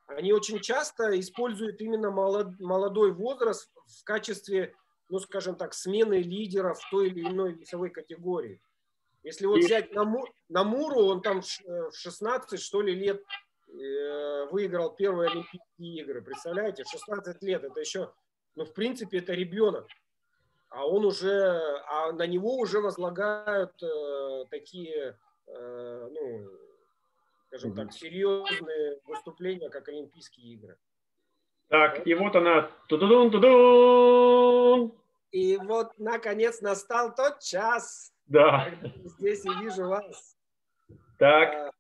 они очень часто используют именно молод, молодой возраст в качестве, ну, скажем так, смены лидеров в той или иной весовой категории. Если вот взять Наму, Намуру, он там в шестнадцать, что ли, лет э, выиграл первые Олимпийские игры. Представляете, в шестнадцать лет, это еще, ну, в принципе, это ребенок. А он уже, а на него уже возлагают э, такие, э, ну, скажем так, серьезные выступления, как Олимпийские игры. Так, и вот она. Ту-ду-дун, ту-дун. И вот, наконец, настал тот час, да. когда здесь и вижу вас. Так.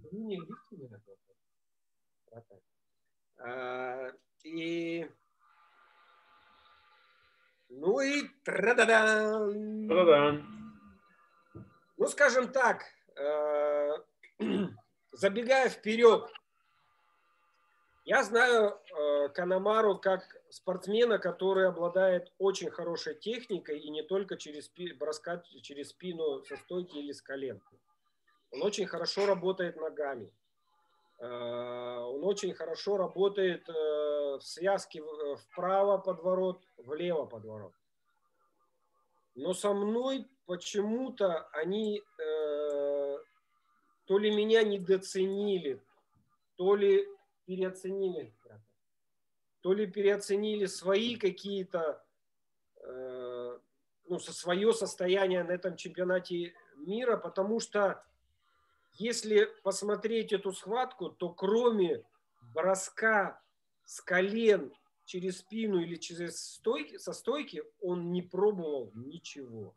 А, и... Ну и тра-да-дан. Тра-дан. Ну, скажем так, забегая вперед, я знаю Канамару как спортсмена, который обладает очень хорошей техникой и не только через броска через спину со стойки или с колен. Он очень хорошо работает ногами. Он очень хорошо работает в связке вправо подворот, влево подворот. Но со мной почему-то они э, то ли меня недооценили, то ли переоценили, то ли переоценили свои какие-то, э, ну, свое состояние на этом чемпионате мира, потому что если посмотреть эту схватку, то кроме броска с колен через спину или через стойки, со стойки, он не пробовал ничего.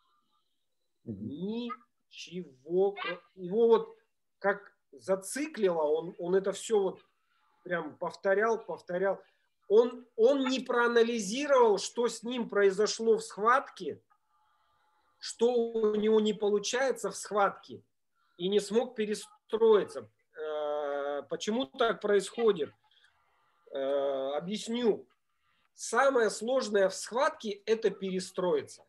Ничего. Его вот как зациклило, он, он это все вот прям повторял, повторял. Он, он не проанализировал, что с ним произошло в схватке, что у него не получается в схватке, и не смог перестроиться. Почему так происходит? Объясню. Самое сложное в схватке – это перестроиться.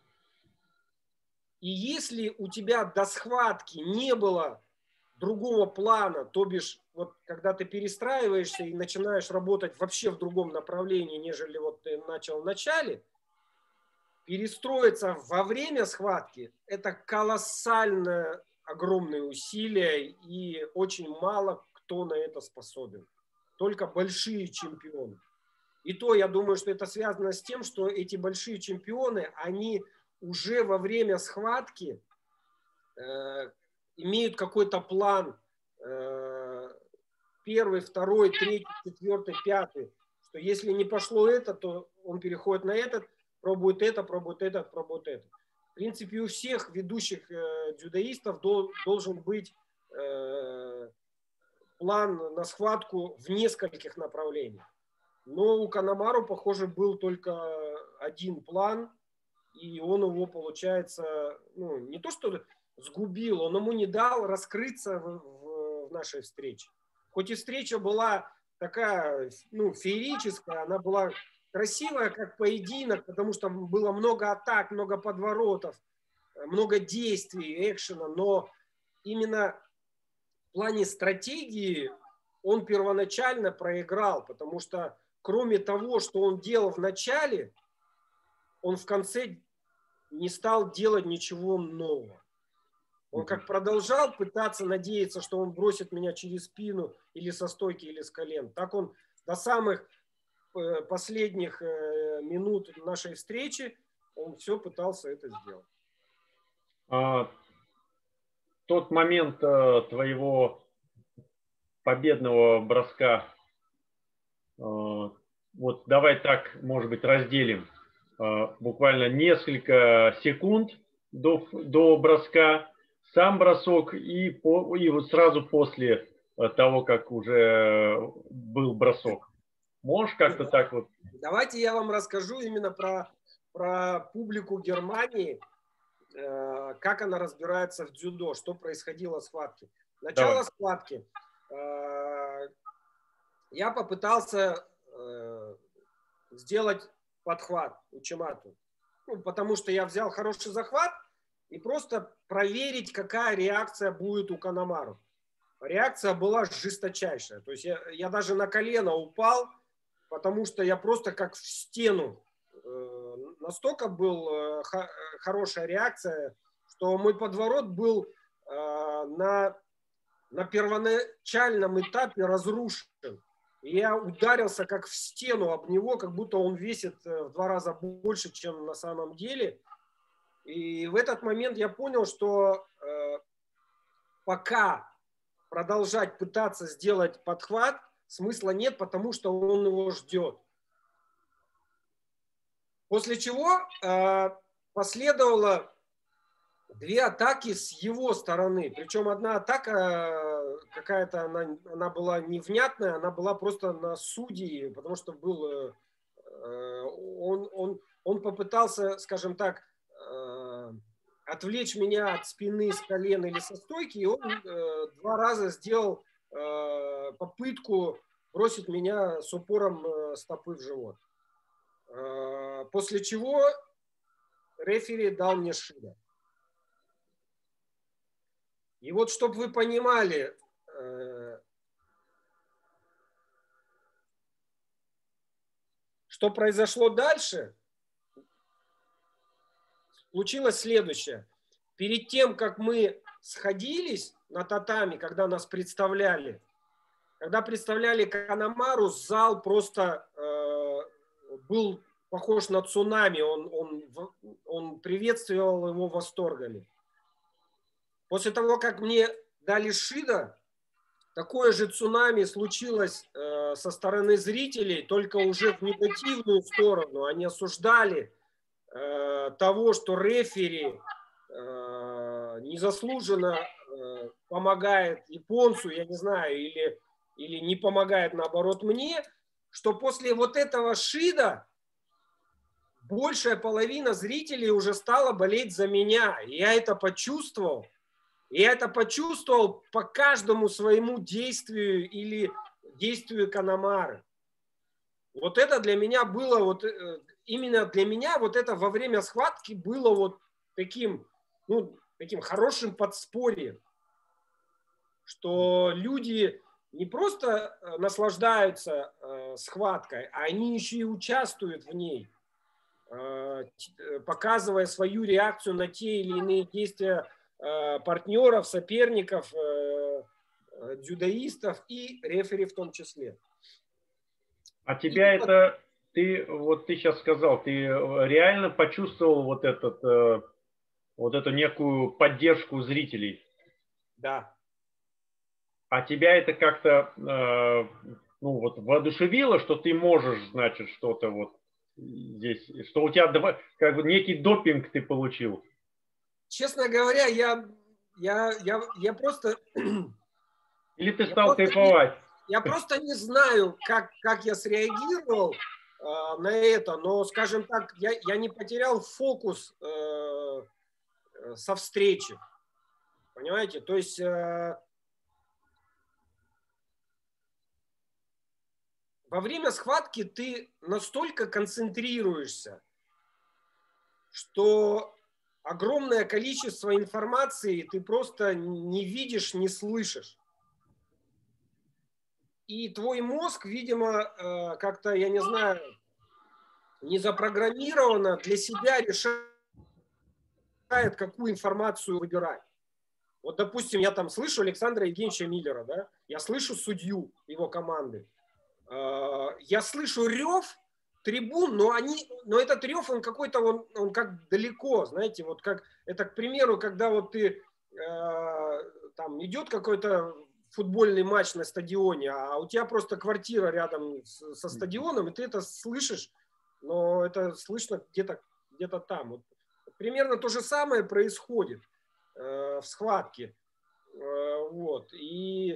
И если у тебя до схватки не было другого плана, то бишь, вот когда ты перестраиваешься и начинаешь работать вообще в другом направлении, нежели вот ты начал в начале, перестроиться во время схватки – это колоссальное, огромные усилия, и очень мало кто на это способен. Только большие чемпионы. И то, я думаю, что это связано с тем, что эти большие чемпионы, они уже во время схватки э, имеют какой-то план. Э, первый, второй, третий, четвертый, пятый. Что если не пошло это, то он переходит на этот, пробует это, пробует это, пробует это. В принципе, у всех ведущих э, дзюдоистов до, должен быть э, план на схватку в нескольких направлениях. Но у Канамару, похоже, был только один план, и он его, получается, ну, не то что сгубил, он ему не дал раскрыться в, в, в нашей встрече. Хоть и встреча была такая, ну, феерическая, она была красивая, как поединок, потому что было много атак, много подворотов, много действий, экшена, но именно в плане стратегии он первоначально проиграл, потому что кроме того, что он делал в начале, он в конце не стал делать ничего нового. Он как продолжал пытаться надеяться, что он бросит меня через спину или со стойки, или с колен. Так он до самых последних минут нашей встречи он все пытался это сделать. А, тот момент а, твоего победного броска, а, вот давай так, может быть, разделим. А, буквально несколько секунд до, до броска, сам бросок и, по, и вот сразу после того, как уже был бросок. Можешь как-то так вот? Давайте я вам расскажу именно про, про публику Германии, э, как она разбирается в дзюдо, что происходило в схватке. Начало Давай. схватки. Э, я попытался э, сделать подхват Учимату, ну, потому что я взял хороший захват и просто проверить, какая реакция будет у Канамару. реакция была жесточайшая. То есть я, я даже на колено упал, потому что я просто как в стену. Настолько была хорошая реакция, что мой подворот был на, на первоначальном этапе разрушен. И я ударился как в стену об него, как будто он весит в два раза больше, чем на самом деле. И в этот момент я понял, что э, пока продолжать пытаться сделать подхват, смысла нет, потому что он его ждет. После чего э, последовало две атаки с его стороны. Причем одна атака какая-то, она, она была невнятная, она была просто на судьи, потому что был, э, он, он, он попытался, скажем так, э, отвлечь меня от спины, с колена или со стойки, и он э, два раза сделал э, попытку бросить меня с упором э, стопы в живот. Э, после чего рефери дал мне шида. И вот, чтобы вы понимали, э, что произошло дальше, случилось следующее. Перед тем, как мы сходились на татами, когда нас представляли, когда представляли Канамару, зал просто э, был похож на цунами, он, он, он приветствовал его восторгами. После того, как мне дали шида, такое же цунами случилось э, со стороны зрителей, только уже в негативную сторону. Они осуждали э, того, что рефери э, незаслуженно э, помогает японцу, я не знаю, или, или не помогает, наоборот, мне, что после вот этого шида большая половина зрителей уже стала болеть за меня. И я это почувствовал. И я это почувствовал по каждому своему действию или действию Канамары. Вот это для меня было, вот именно для меня вот это во время схватки было вот таким, ну, таким хорошим подспорьем, что люди не просто наслаждаются э, схваткой, а они еще и участвуют в ней, э, показывая свою реакцию на те или иные действия партнеров, соперников, дзюдоистов и рефери в том числе. А тебя и это, ты вот ты сейчас сказал, ты реально почувствовал вот этот, вот эту некую поддержку зрителей? Да. А тебя это как-то, ну вот, воодушевило, что ты можешь, значит, что-то вот здесь, что у тебя как бы некий допинг ты получил? Честно говоря, я, я, я, я просто... Или ты стал кайфовать? Не, я просто не знаю, как, как я среагировал э, на это, но, скажем так, я, я не потерял фокус э, со встречи. Понимаете? То есть... Э, во время схватки ты настолько концентрируешься, что огромное количество информации ты просто не видишь, не слышишь. И твой мозг, видимо, как-то, я не знаю, не запрограммированно для себя решает, какую информацию выбирать. Вот, допустим, я там слышу Александра Евгеньевича Миллера, да? Я слышу судью его команды. Я слышу рев трибун, но, они, но этот рев, он какой-то, он, он как далеко, знаете, вот как, это, к примеру, когда вот ты, э, там, идет какой-то футбольный матч на стадионе, а у тебя просто квартира рядом с, со стадионом, и ты это слышишь, но это слышно где-то где-то там. Вот, примерно то же самое происходит э, в схватке. Э, вот, и...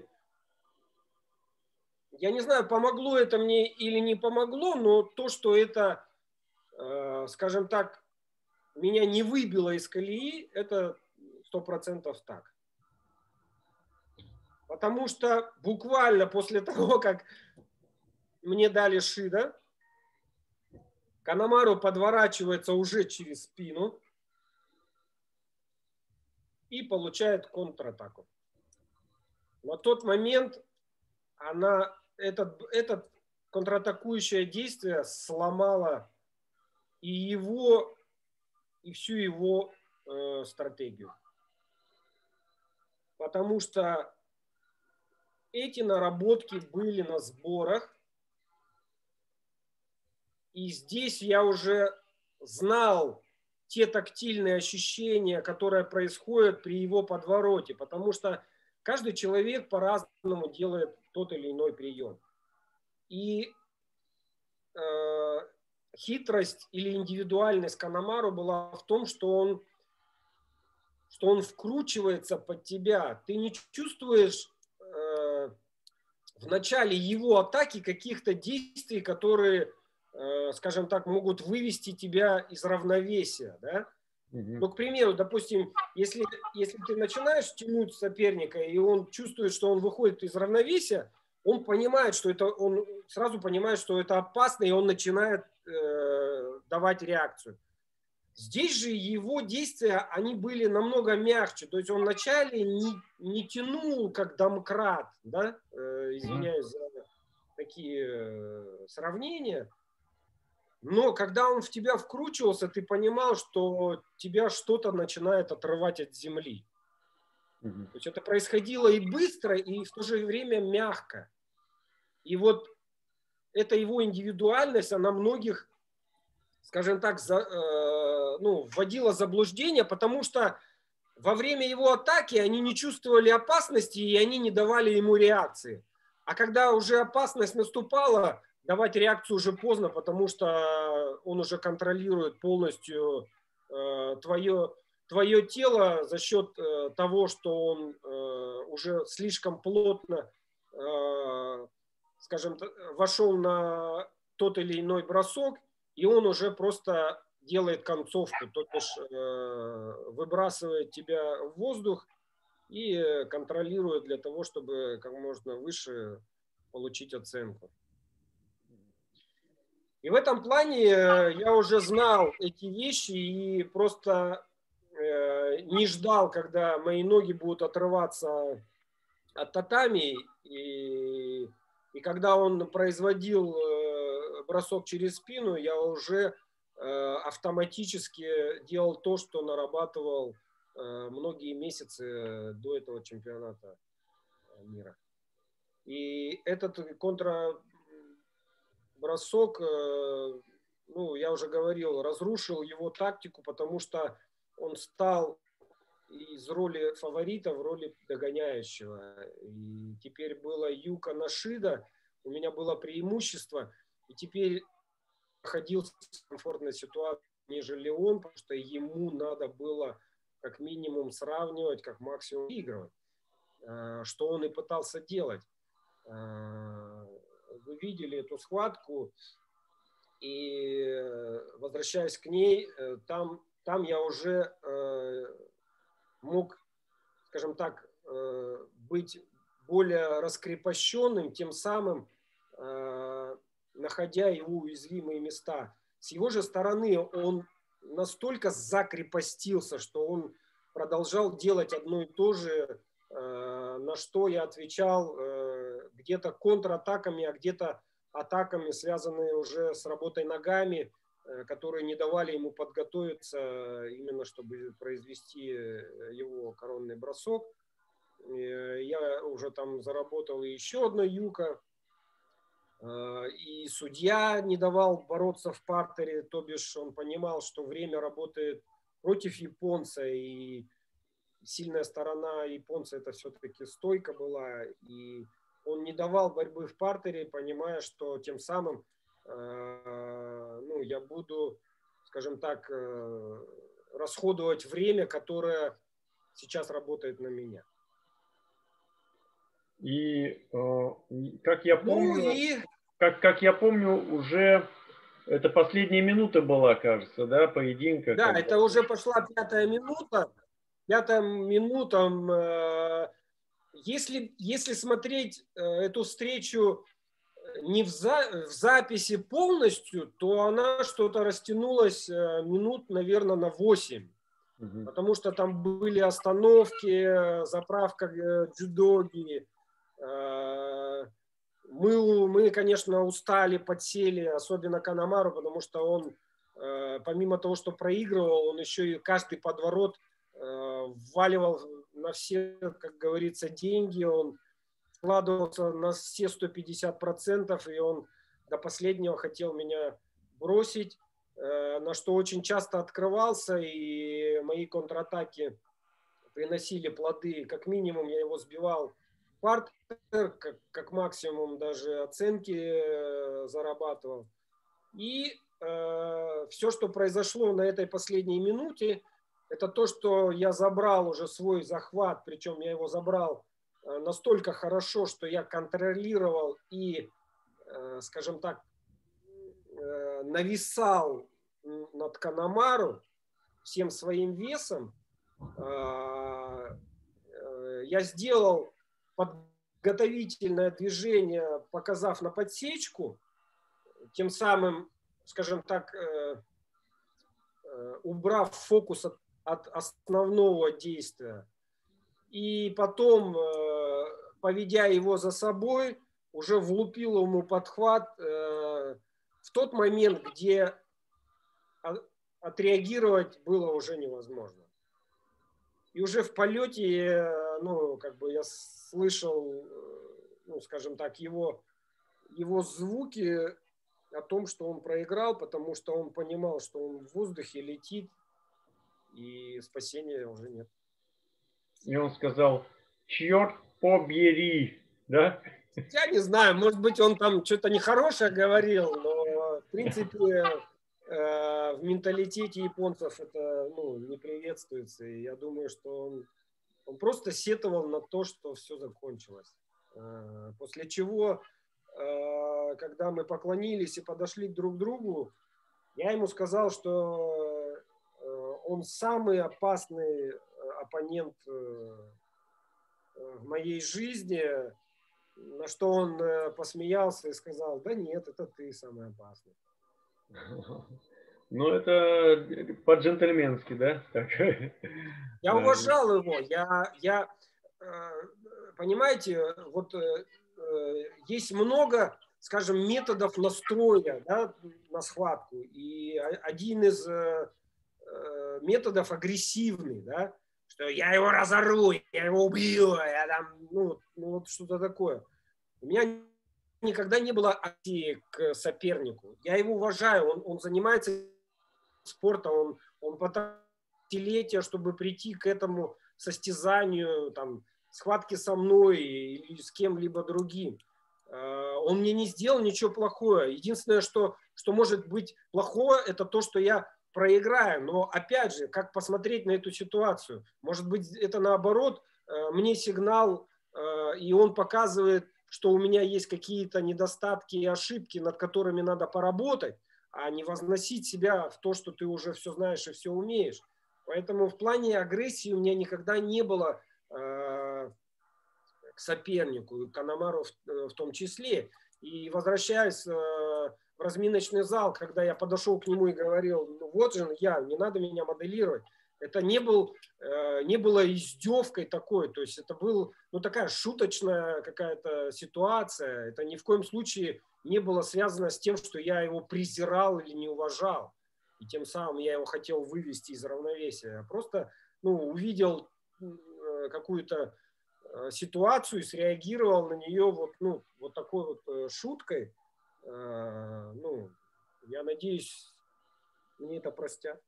Я не знаю, помогло это мне или не помогло, но то, что это, э, скажем так, меня не выбило из колеи, это сто процентов так. Потому что буквально после того, как мне дали шида, Канамару подворачивается уже через спину и получает контратаку. на тот момент она, этот, этот контратакующее действие сломало и его, и всю его э, стратегию. Потому что эти наработки были на сборах, и здесь я уже знал те тактильные ощущения, которые происходят при его подвороте, потому что каждый человек по-разному делает тот или иной прием. И э, хитрость или индивидуальность Канамару была в том, что он, что он вкручивается под тебя. Ты не чувствуешь э, в начале его атаки каких-то действий, которые, э, скажем так, могут вывести тебя из равновесия, да? Ну, к примеру, допустим, если, если ты начинаешь тянуть соперника, и он чувствует, что он выходит из равновесия, он понимает, что это, он сразу понимает, что это опасно, и он начинает э, давать реакцию. Здесь же его действия, они были намного мягче. То есть он вначале не, не тянул, как домкрат, да? э, извиняюсь за такие э, сравнения. Но когда он в тебя вкручивался, ты понимал, что тебя что-то начинает отрывать от земли. Mm-hmm. То есть это происходило и быстро, и в то же время мягко. И вот эта его индивидуальность, она многих, скажем так, за, э, ну, вводила в заблуждение, потому что во время его атаки они не чувствовали опасности, и они не давали ему реакции. А когда уже опасность наступала, давать реакцию уже поздно, потому что он уже контролирует полностью э, твое, твое тело за счет э, того, что он э, уже слишком плотно, э, скажем, вошел на тот или иной бросок, и он уже просто делает концовку, то бишь э, выбрасывает тебя в воздух и контролирует для того, чтобы как можно выше получить оценку. И в этом плане я уже знал эти вещи и просто э, не ждал, когда мои ноги будут отрываться от татами. И, и когда он производил э, бросок через спину, я уже э, автоматически делал то, что нарабатывал э, многие месяцы до этого чемпионата мира. И этот контра... бросок, ну, я уже говорил, разрушил его тактику, потому что он стал из роли фаворита в роли догоняющего. И теперь было Юка Нашида, у меня было преимущество, и теперь находился в комфортной ситуации, нежели он, потому что ему надо было как минимум сравнивать, как максимум выигрывать, что он и пытался делать. Вы видели эту схватку, и возвращаясь к ней, там, там я уже э, мог, скажем так, э, быть более раскрепощенным, тем самым э, находя его уязвимые места. С его же стороны он настолько закрепостился, что он продолжал делать одно и то же, э, на что я отвечал э, где-то контратаками, а где-то атаками, связанные уже с работой ногами, э, которые не давали ему подготовиться именно, чтобы произвести его коронный бросок. Э, я уже там заработал еще одно юка. Э, и судья не давал бороться в партере, то бишь он понимал, что время работает против японца, и сильная сторона японца это все-таки стойка была, и он не давал борьбы в партере, понимая, что тем самым э, ну, я буду, скажем так, э, расходовать время, которое сейчас работает на меня. И э, как я помню, ну и... как, как я помню, уже это последняя минута была, кажется, да, поединка. Да, когда... это уже пошла пятая минута. Пятая минута. Э, если, если смотреть э, эту встречу не в, за, в записи полностью, то она что-то растянулась э, минут, наверное, на восемь. Угу. Потому что там были остановки, заправка э, джудоги, Мы, мы, конечно, устали, подсели, особенно Канамару, потому что он, помимо того, что проигрывал, он еще и каждый подворот вваливал на все, как говорится, деньги, он вкладывался на все сто пятьдесят процентов, и он до последнего хотел меня бросить, на что очень часто открывался, и мои контратаки приносили плоды. Как минимум я его сбивал в партер, как, как максимум даже оценки зарабатывал. И э, все, что произошло на этой последней минуте, это то, что я забрал уже свой захват, причем я его забрал настолько хорошо, что я контролировал и, э, скажем так, э, нависал над Канамару всем своим весом. Э, э, я сделал подготовительное движение, показав на подсечку, тем самым, скажем так, э, э, убрав фокус от, от основного действия. И потом, э, поведя его за собой, уже влупил ему подхват э, в тот момент, где отреагировать было уже невозможно. И уже в полете, ну, как бы я слышал, ну, скажем так, его, его звуки о том, что он проиграл, потому что он понимал, что он в воздухе летит, и спасения уже нет. И он сказал: черт побери, да? Я не знаю, может быть, он там что-то нехорошее говорил, но, в принципе, э, в менталитете японцев это, ну, не приветствуется. И я думаю, что он, он просто сетовал на то, что все закончилось. Э, после чего, э, когда мы поклонились и подошли друг к другу, я ему сказал, что э, он самый опасный оппонент э, в моей жизни. На что он посмеялся и сказал: да нет, это ты самый опасный. Ну, это по-джентльменски, да? Так. Я уважал его. Я, я, понимаете, вот есть много, скажем, методов настроя, да, на схватку. И один из методов агрессивный, да, что я его разору, я его убью, я там, ну, ну вот что-то такое. У меня никогда не было агрессии к сопернику. Я его уважаю, он, он занимается спортом, он, он потратил десятилетия, чтобы прийти к этому состязанию, там, схватки со мной или с кем-либо другим. Он мне не сделал ничего плохого. Единственное, что, что может быть плохое, это то, что я проиграю. Но опять же, как посмотреть на эту ситуацию? Может быть, это наоборот, мне сигнал, и он показывает, что у меня есть какие-то недостатки и ошибки, над которыми надо поработать, а не возносить себя в то, что ты уже все знаешь и все умеешь. Поэтому в плане агрессии у меня никогда не было э, к сопернику, и Канамару в, в том числе. И возвращаясь э, в разминочный зал, когда я подошел к нему и говорил: ну вот же я, не надо меня моделировать. Это не, был, э, не было издевкой такой, то есть это была, ну, такая шуточная какая-то ситуация. Это ни в коем случае не было связано с тем, что я его презирал или не уважал. И тем самым я его хотел вывести из равновесия. Я просто, ну, увидел э, какую-то э, ситуацию и среагировал на нее вот, ну, вот такой вот э, шуткой. Э, ну, я надеюсь, мне это простят.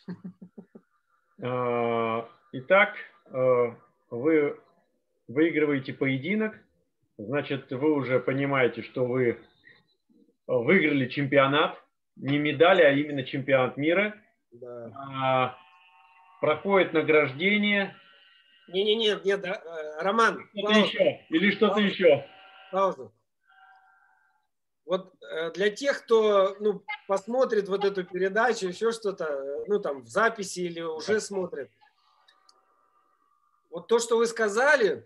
Итак, вы выигрываете поединок, значит, вы уже понимаете, что вы выиграли чемпионат, не медали, а именно чемпионат мира. Да. Проходит награждение. Не-не-не, нет, да, Роман. Что-то еще? Или что-то еще? Паузу. Вот для тех, кто, ну, посмотрит вот эту передачу, еще что-то, ну, там, в записи или уже смотрит. Вот то, что вы сказали,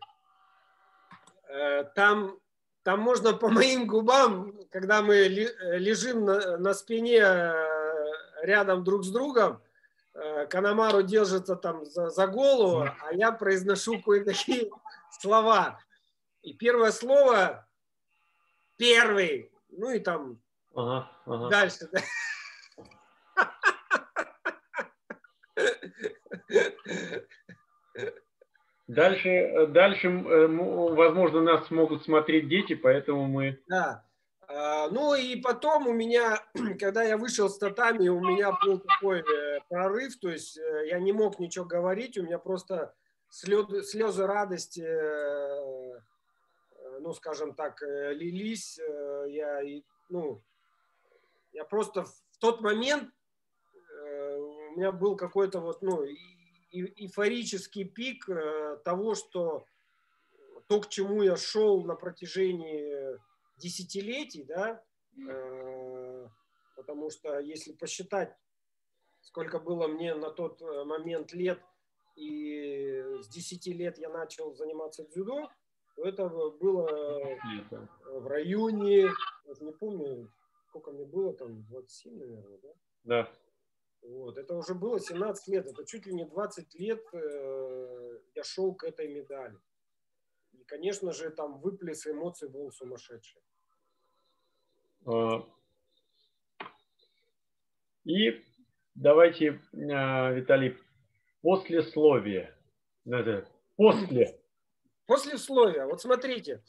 там, там можно по моим губам, когда мы лежим на, на спине рядом друг с другом, Канамару держится там за, за голову, а я произношу кое-какие слова. И первое слово первый. Ну и там ага, ага. дальше. Да? Дальше, дальше, возможно, нас смогут смотреть дети, поэтому мы... Да. Ну и потом у меня, когда я вышел с татами, у меня был такой прорыв, то есть я не мог ничего говорить, у меня просто слезы, слезы радости, ну, скажем так, лились. Я, ну, я просто в тот момент, у меня был какой-то вот, ну, эйфорический пик того, что то, к чему я шел на протяжении десятилетий, да, потому что если посчитать, сколько было мне на тот момент лет, и с десяти лет я начал заниматься дзюдо, то это было в районе, я не помню, сколько мне было, там двадцать семь, наверное, да? Да. Вот, это уже было семнадцать лет, это чуть ли не двадцать лет я шел к этой медали. И, конечно же, там выплеск эмоций был сумасшедший. И давайте, Виталий, послесловие. После. Послесловие. Вот смотрите.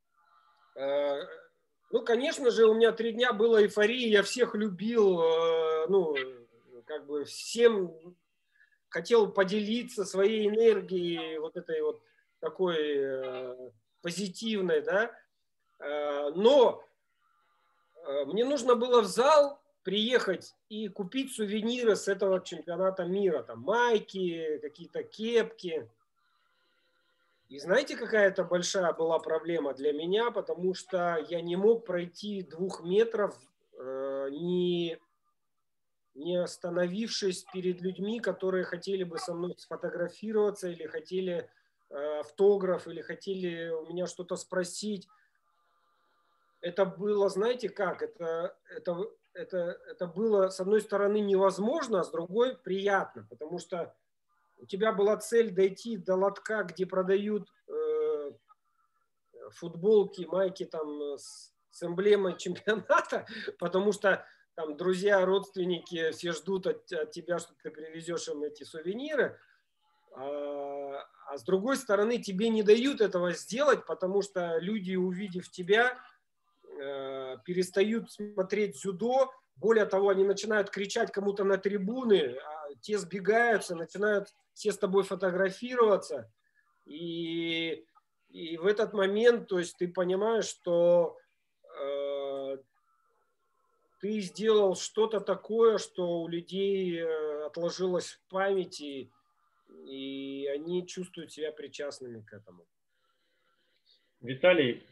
Ну, конечно же, у меня три дня было эйфории, я всех любил, ну, как бы всем хотел поделиться своей энергией, вот этой вот такой позитивной, да. Но мне нужно было в зал приехать и купить сувениры с этого чемпионата мира. Там майки, какие-то кепки. И знаете, какая это большая была проблема для меня? Потому что я не мог пройти двух метров, э, не, не остановившись перед людьми, которые хотели бы со мной сфотографироваться, или хотели э, автограф, или хотели у меня что-то спросить. Это было, знаете как, это, это, это, это было, с одной стороны, невозможно, а с другой приятно, потому что у тебя была цель дойти до лотка, где продают э, футболки, майки там с, с эмблемой чемпионата, потому что там друзья, родственники все ждут от, от тебя, что ты привезешь им эти сувениры, а, а с другой стороны, тебе не дают этого сделать, потому что люди, увидев тебя, перестают смотреть дзюдо, более того, они начинают кричать кому-то на трибуны, а те сбегаются, начинают все с тобой фотографироваться, и, и в этот момент, то есть ты понимаешь, что э, ты сделал что-то такое, что у людей отложилось в памяти, и они чувствуют себя причастными к этому. Виталий,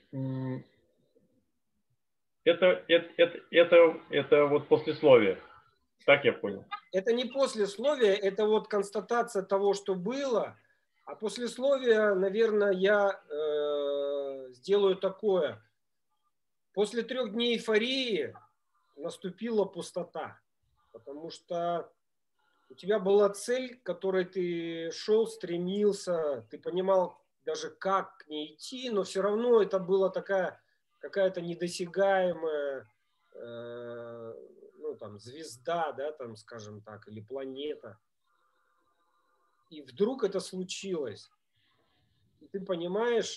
Это, это, это, это, это вот послесловие. Так я понял. Это не послесловие, это вот констатация того, что было. А послесловие, наверное, я э, сделаю такое. После трех дней эйфории наступила пустота. Потому что у тебя была цель, к которой ты шел, стремился, ты понимал даже, как к ней идти, но все равно это была такая какая-то недосягаемая э, ну, там, звезда, да, там, скажем так, или планета. И вдруг это случилось. И ты понимаешь,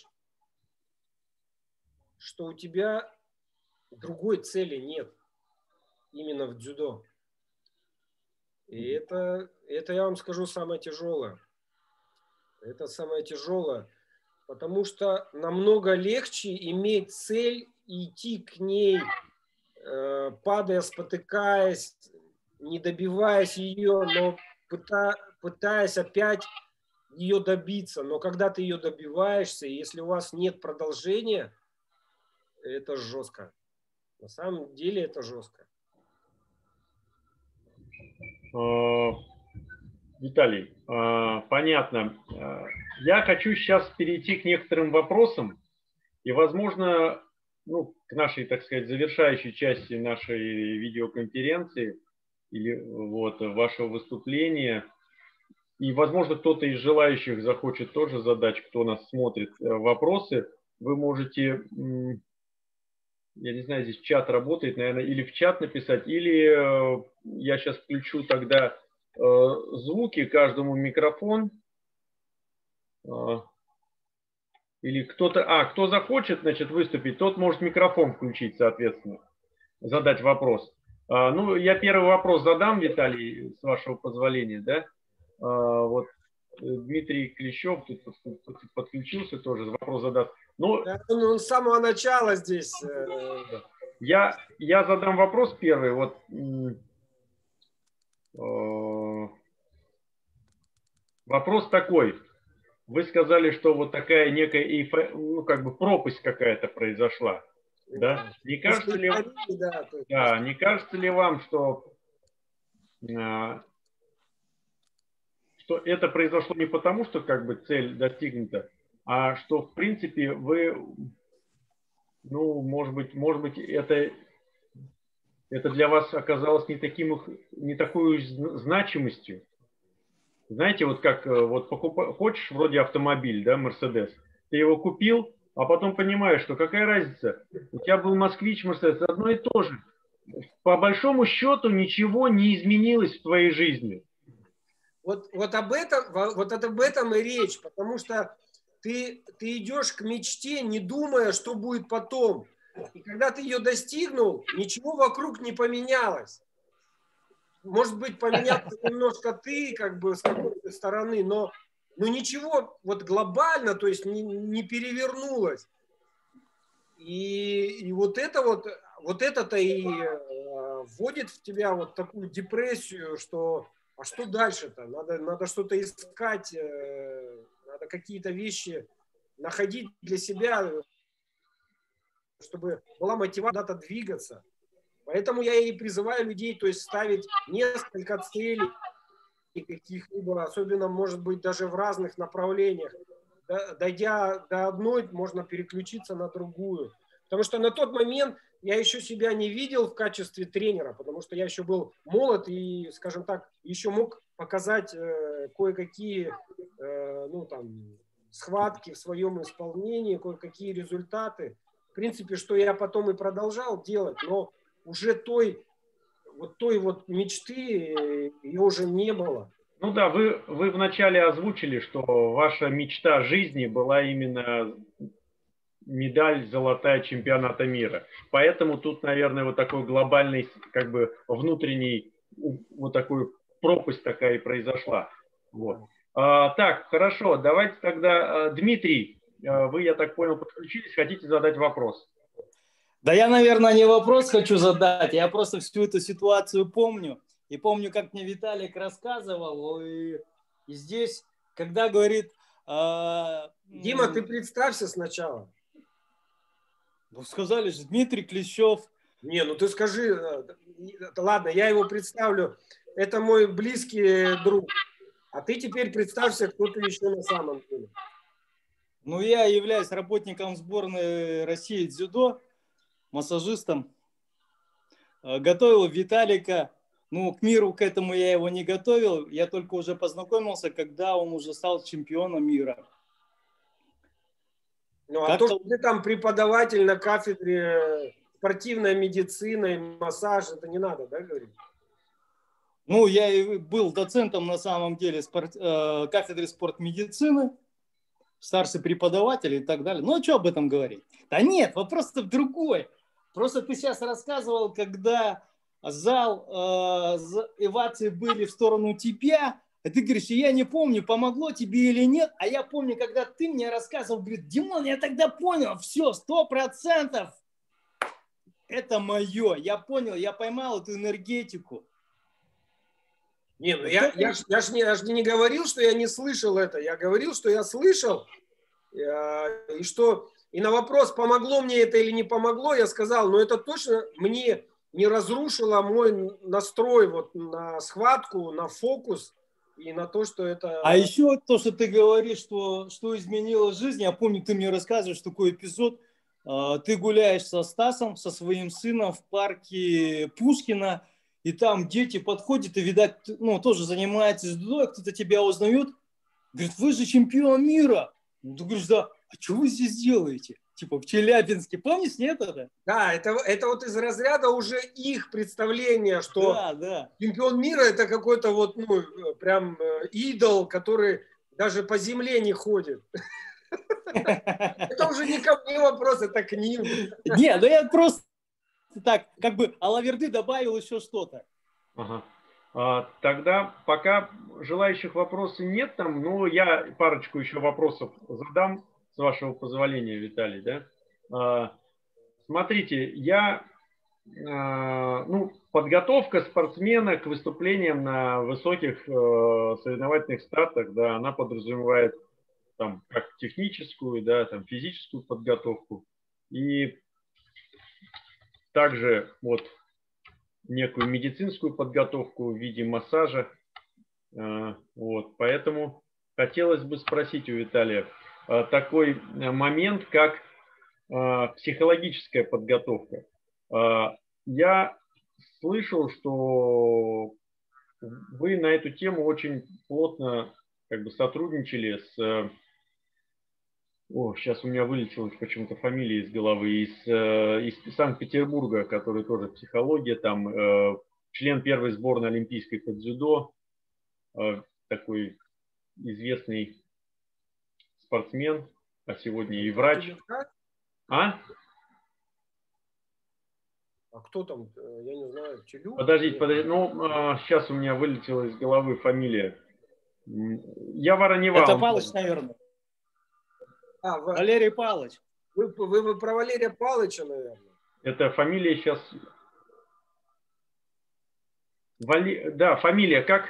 что у тебя другой цели нет именно в дзюдо. И это, это, я вам скажу, самое тяжелое. Это самое тяжелое. Потому что намного легче иметь цель и идти к ней, э, падая, спотыкаясь, не добиваясь ее, но пыта, пытаясь опять ее добиться. Но когда ты ее добиваешься, если у вас нет продолжения, это жестко. На самом деле это жестко. Виталий, понятно. Я хочу сейчас перейти к некоторым вопросам и, возможно, ну, к нашей, так сказать, завершающей части нашей видеоконференции или вот вашего выступления. И, возможно, кто-то из желающих захочет тоже задать, кто нас смотрит, вопросы. вы можете, я не знаю, здесь чат работает, наверное, или в чат написать, или я сейчас включу тогда звуки, каждому микрофон. Или кто-то, а, кто захочет, значит, выступить, тот может микрофон включить, соответственно, задать вопрос. А, ну, я первый вопрос задам, Виталий, с вашего позволения, да. А, вот Дмитрий Клещев тут подключился тоже, вопрос задаст. Ну, да, он с самого начала здесь. Я, я задам вопрос первый. Вот, вопрос такой. Вы сказали, что вот такая некая эйфо... ну, как бы пропасть какая-то произошла. Да? Не кажется ли, да, да, не кажется ли вам, что, что это произошло не потому, что как бы цель достигнута, а что в принципе вы, ну, может быть, может быть, это, это для вас оказалось не таким, не такой значимостью. Знаете, вот как вот покупаешь, хочешь вроде автомобиль, да, Мерседес, ты его купил, а потом понимаешь, что какая разница, у тебя был Москвич, Мерседес, одно и то же. По большому счету ничего не изменилось в твоей жизни. Вот, вот, об этом, вот об этом и речь, потому что ты, ты идешь к мечте, не думая, что будет потом. И когда ты ее достигнул, ничего вокруг не поменялось. Может быть, поменялся немножко ты, как бы, с какой-то стороны, но, но ничего вот глобально, то есть не, не перевернулось. И, и вот это вот, вот это-то и э, вводит в тебя вот такую депрессию, что а что дальше-то? Надо, надо что-то искать, э, надо какие-то вещи находить для себя, чтобы была мотивация куда-то двигаться. Поэтому я и призываю людей, то есть ставить несколько целей каких-либо, особенно, может быть, даже в разных направлениях. Дойдя до одной, можно переключиться на другую. Потому что на тот момент я еще себя не видел в качестве тренера, потому что я еще был молод и, скажем так, еще мог показать э, кое-какие э, ну, там, схватки в своем исполнении, кое-какие результаты. В принципе, что я потом и продолжал делать, но уже той вот, той вот мечты ее уже не было. Ну да, вы, вы вначале озвучили, что ваша мечта жизни была именно медаль золотая чемпионата мира. Поэтому тут, наверное, вот такой глобальный, как бы внутренний, вот такой пропасть такая и произошла. Вот. А, так, хорошо, давайте тогда, Дмитрий, вы, я так понял, подключились, хотите задать вопрос? Да я, наверное, не вопрос хочу задать, я просто всю эту ситуацию помню. И помню, как мне Виталик рассказывал, и, и здесь, когда говорит... Э, Дима, ты представься сначала. Ну, сказали же, Дмитрий Клещев. Не, ну ты скажи, ладно, я его представлю, это мой близкий друг. А ты теперь представься, кто ты еще на самом деле. Ну, я являюсь работником сборной России дзюдо, массажистом. Готовил Виталика. Ну, к миру к этому я его не готовил. Я только уже познакомился, когда он уже стал чемпионом мира. Ну, а то, что ты там преподаватель на кафедре спортивной медицины и массаж, это не надо, да, говорить? Ну, я и был доцентом на самом деле спорт, э, кафедры спортмедицины, старший преподаватель и так далее. Ну, а что об этом говорить? Да нет, вопрос-то другой. Просто ты сейчас рассказывал, когда зал, э, овации были в сторону тебя, а ты говоришь, я не помню, помогло тебе или нет, а я помню, когда ты мне рассказывал, говорит, Димон, я тогда понял, все, сто процентов, это мое, я понял, я поймал эту энергетику. Не, ну я, я, я же не, я ж не говорил, что я не слышал это, я говорил, что я слышал, и что, и на вопрос, помогло мне это или не помогло, я сказал, но это точно мне не разрушило мой настрой вот на схватку, на фокус, и на то, что это... А еще то, что ты говоришь, что, что изменило жизнь. Я помню, ты мне рассказываешь такой эпизод. Ты гуляешь со Стасом, со своим сыном в парке Пушкина, и там дети подходят, и, видать, ну, тоже занимаются дзюдо, кто-то тебя узнает. Говорит, вы же чемпион мира. Ты говоришь, да, а что вы здесь делаете? Типа в Челябинске. Помнишь, нет это? Да, это, это вот из разряда уже их представления, что Да, да. чемпион мира это какой-то вот, ну, прям идол, который даже по земле не ходит. Это уже не ко мне вопрос, это к ним. Не, ну я просто так, как бы Алаверды добавил еще что-то. Ага. А, тогда пока желающих вопросов нет там, но я парочку еще вопросов задам, с вашего позволения, Виталий, да? А, смотрите, я, а, ну, подготовка спортсмена к выступлениям на высоких э, соревновательных стартах, да, она подразумевает там как техническую, да, там физическую подготовку и также вот некую медицинскую подготовку в виде массажа. Вот, поэтому хотелось бы спросить у Виталия такой момент, как психологическая подготовка. Я слышал, что вы на эту тему очень плотно как бы сотрудничали с... О, сейчас у меня вылетела почему-то фамилия из головы, из, из Санкт-Петербурга, который тоже психология, там э, член первой сборной олимпийской по дзюдо, э, такой известный спортсмен, а сегодня и врач. А? А кто там? Я не знаю. Челюк? Подождите, подождите, ну э, сейчас у меня вылетела из головы фамилия. Я Воронева. Это Палыч, наверное. А, вы, Валерий Палыч. Вы, вы, вы про Валерия Палыча, наверное? Это фамилия сейчас... Вали... Да, фамилия как?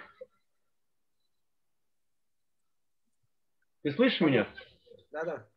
Ты слышишь меня? Да-да.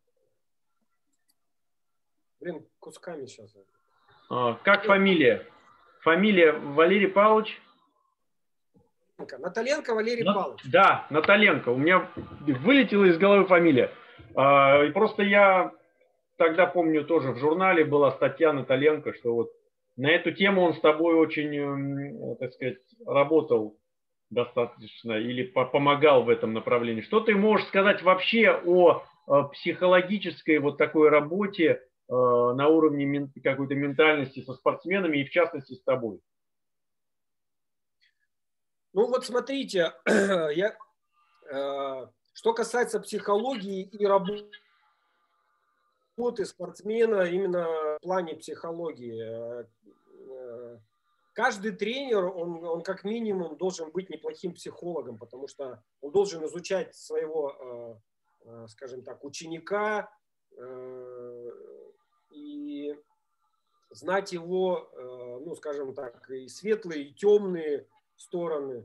Блин, кусками сейчас. А, как фамилия? Фамилия Валерий Павлович? Наталенко Валерий На... Павлович. Да, Наталенко. У меня вылетела из головы фамилия. А, и просто я тогда помню, тоже в журнале была статья Наталенко, что вот на эту тему он с тобой очень, так сказать, работал достаточно или помогал в этом направлении. Что ты можешь сказать вообще о психологической вот такой работе на уровне какой-то ментальности со спортсменами и в частности с тобой? Ну вот смотрите, я, э, что касается психологии и работы спортсмена именно в плане психологии, э, каждый тренер, он, он как минимум должен быть неплохим психологом, потому что он должен изучать своего, э, скажем так, ученика э, и знать его, э, ну, скажем так, и светлые, и темные стороны.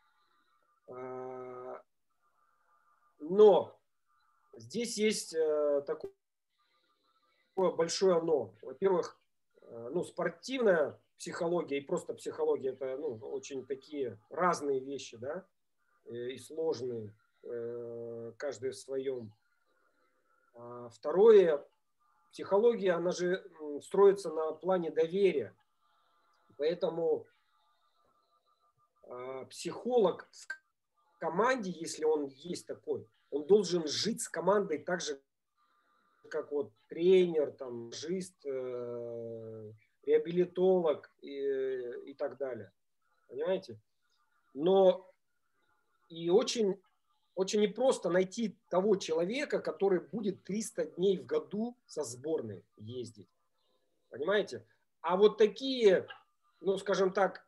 Но здесь есть такое большое но. Во-первых, ну, спортивная психология и просто психология – это, ну, очень такие разные вещи, да, и сложные, каждый в своем. А второе, психология, она же строится на плане доверия. Поэтому психолог в команде, если он есть такой, он должен жить с командой так же, как вот тренер, там, массажист, э, реабилитолог и, и так далее. Понимаете? Но и очень, очень непросто найти того человека, который будет триста дней в году со сборной ездить. Понимаете? А вот такие, ну, скажем так,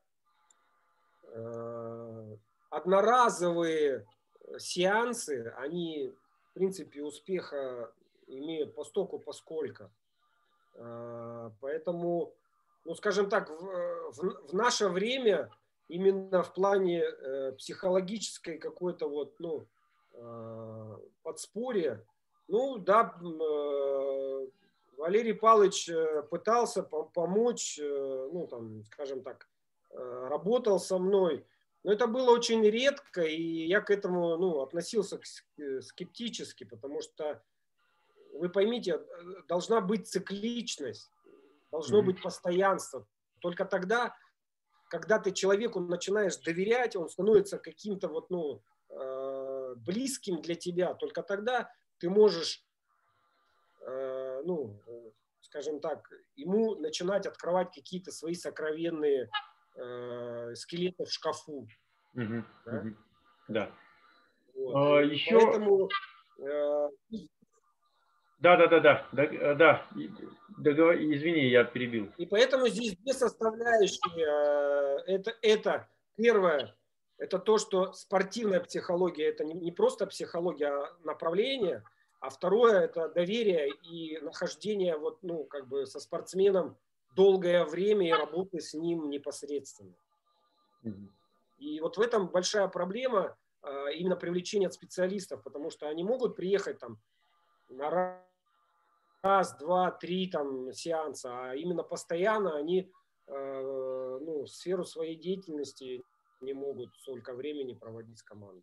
одноразовые сеансы, они, в принципе, успеха имеют постоку поскольку. Поэтому, ну, скажем так, в, в, в наше время именно в плане психологической какой-то вот, ну, подспорья, ну, да, Валерий Павлович пытался помочь, ну, там, скажем так, работал со мной, но это было очень редко, и я к этому, ну, относился скептически, потому что, вы поймите, должна быть цикличность, должно быть постоянство. Только тогда, когда ты человеку начинаешь доверять, он становится каким-то вот, ну, близким для тебя, только тогда ты можешь, ну, скажем так, ему начинать открывать какие-то свои сокровенные э, скелеты в шкафу. Угу, Да? угу. Да. Вот. А, еще... Поэтому... Э, Да, да, да, да, да, да. Договор... Извини, я перебил. И поэтому здесь две составляющие. Это, это первое, это то, что спортивная психология, это не, не просто психология, а направление. А второе, это доверие и нахождение вот, ну, как бы со спортсменом долгое время и работы с ним непосредственно. Mm-hmm. И вот в этом большая проблема именно привлечения специалистов, потому что они могут приехать там на раз, два, три там сеанса, а именно постоянно они э, ну, сферу своей деятельности не могут столько времени проводить с командой.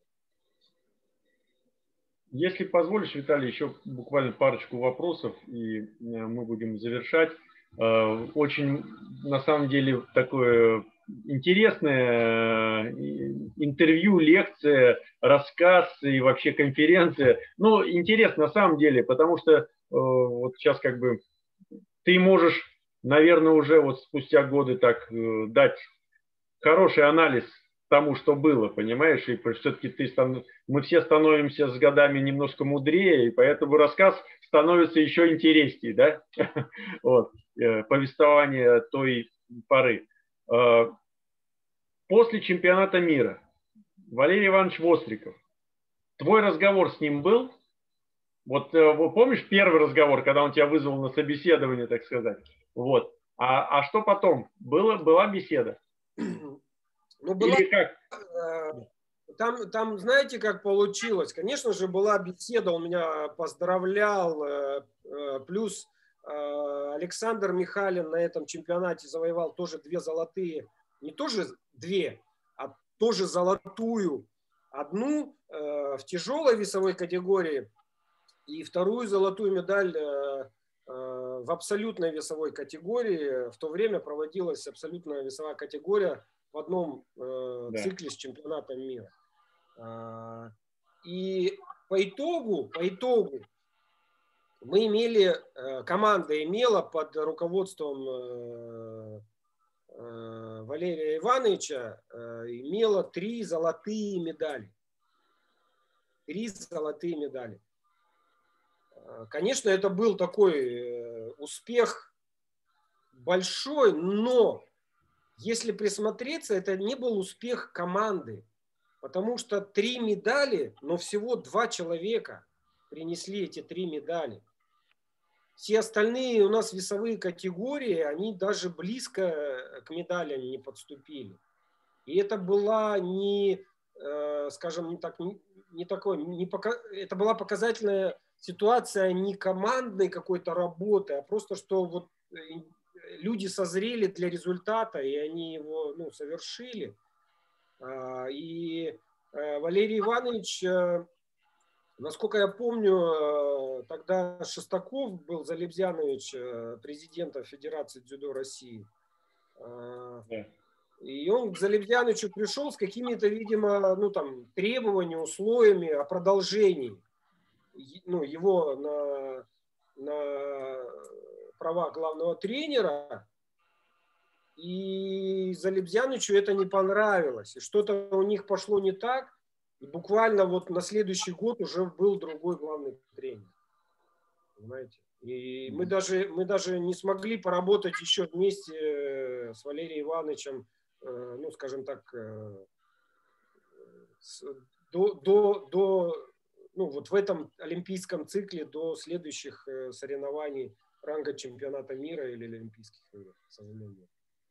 Если позволишь, Виталий, еще буквально парочку вопросов, и мы будем завершать. Очень, на самом деле, такое интересное интервью, лекция, рассказ и вообще конференция. Ну, интересно на самом деле, потому что вот сейчас как бы ты можешь, наверное, уже вот спустя годы так дать хороший анализ тому, что было, понимаешь, и все-таки ты стан... мы все становимся с годами немножко мудрее, и поэтому рассказ становится еще интереснее, да, вот, повествование той поры. После чемпионата мира Валерий Иванович Востриков, твой разговор с ним был? Вот помнишь первый разговор, когда он тебя вызвал на собеседование, так сказать, вот, а, а что потом? Было, была беседа? Ну, была, там, там, знаете, как получилось? Конечно же, была беседа, он меня поздравлял, плюс Александр Михалин на этом чемпионате завоевал тоже две золотые, не тоже две, а тоже золотую. Одну в тяжелой весовой категории и вторую золотую медаль в абсолютной весовой категории. В то время проводилась абсолютная весовая категория в одном э, да. цикле с чемпионатом мира. А, и по итогу, по итогу мы имели, э, команда имела под руководством э, э, Валерия Ивановича э, имела три золотые медали. Три золотые медали. Конечно, это был такой э, успех большой, но если присмотреться, это не был успех команды, потому что три медали, но всего два человека принесли эти три медали. Все остальные у нас весовые категории, они даже близко к медалям не подступили. И это была не, скажем, не так, не такой, не пока, это была показательная ситуация не командной какой-то работы, а просто что вот люди созрели для результата, и они его, ну, совершили. И Валерий Иванович, насколько я помню, тогда Шестаков был, Залебзянович, президентом Федерации дзюдо России. И он к Залебзяновичу пришел с какими-то, видимо, ну, там, требованиями, условиями о продолжении, ну, его на, на права главного тренера, и Залебзяновичу это не понравилось, и что-то у них пошло не так, и буквально вот на следующий год уже был другой главный тренер, понимаете, и мы даже, мы даже не смогли поработать еще вместе с Валерием Ивановичем, ну, скажем так, до, до, до, ну, вот в этом олимпийском цикле до следующих соревнований ранга чемпионата мира или олимпийских игр, к сожалению.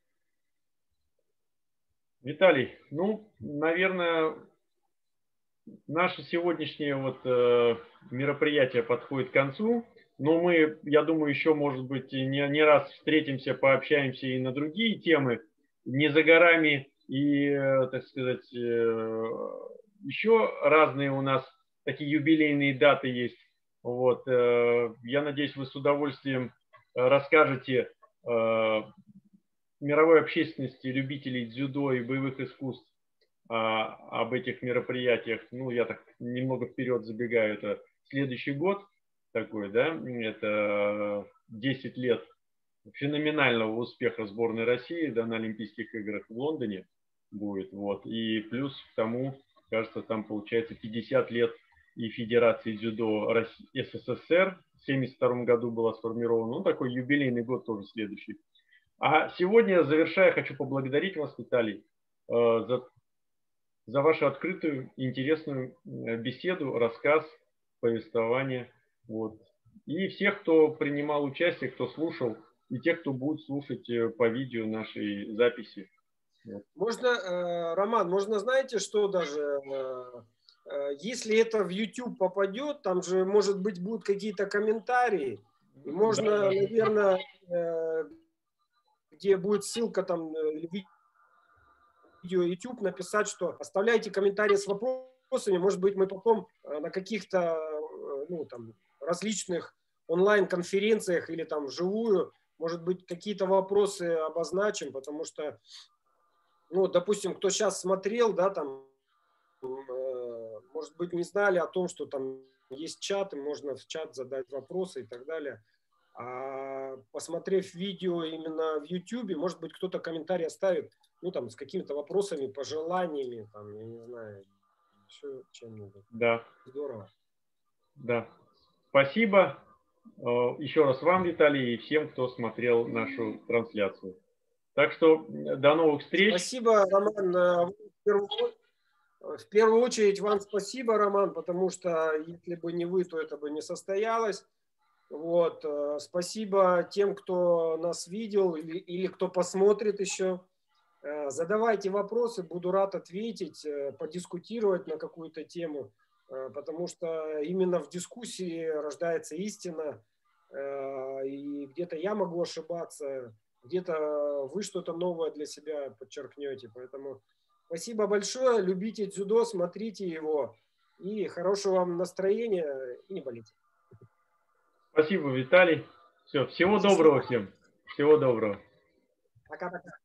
Виталий, ну, наверное, наше сегодняшнее вот э, мероприятие подходит к концу, но мы, я думаю, еще, может быть, не, не раз встретимся, пообщаемся и на другие темы, не за горами, и, э, так сказать, э, еще разные у нас такие юбилейные даты есть. Вот, э, я надеюсь, вы с удовольствием расскажете э, мировой общественности, любителей дзюдо и боевых искусств а, об этих мероприятиях. Ну, я так немного вперед забегаю, это следующий год. такой, да, это десять лет феноменального успеха сборной России, да, на Олимпийских играх в Лондоне будет, вот, и плюс к тому, кажется, там получается пятьдесят лет и Федерации дзюдо России, СССР, в семьдесят втором году была сформирована, ну, такой юбилейный год тоже следующий. А сегодня, завершая, хочу поблагодарить вас, Виталий, за, за вашу открытую, интересную беседу, рассказ, повествование, вот. И всех, кто принимал участие, кто слушал, и тех, кто будет слушать по видео нашей записи. Можно, Роман, можно, знаете, что даже, если это в YouTube попадет, там же, может быть, будут какие-то комментарии, и можно, да, наверное, где будет ссылка там, видео YouTube, написать, что оставляйте комментарии с вопросами, может быть, мы потом на каких-то, ну, там, различных онлайн-конференциях или там вживую, может быть, какие-то вопросы обозначим, потому что, ну, допустим, кто сейчас смотрел, да, там, э, может быть, не знали о том, что там есть чат, и можно в чат задать вопросы и так далее. А посмотрев видео именно в YouTube, может быть, кто-то комментарий оставит, ну, там, с какими-то вопросами, пожеланиями, там, я не знаю, еще чем-нибудь. Да. Здорово. Да. Спасибо еще раз вам, Виталий, и всем, кто смотрел нашу трансляцию. Так что до новых встреч. Спасибо, Роман. В первую, в первую очередь вам спасибо, Роман, потому что если бы не вы, то это бы не состоялось. Вот. Спасибо тем, кто нас видел или, или кто посмотрит еще. Задавайте вопросы, буду рад ответить, подискутировать на какую-то тему, потому что именно в дискуссии рождается истина, и где-то я могу ошибаться, где-то вы что-то новое для себя подчеркнете. Поэтому спасибо большое, любите дзюдо, смотрите его, и хорошего вам настроения, и не болейте. Спасибо, Виталий. Все, всего доброго всем. Всего доброго. Пока-пока.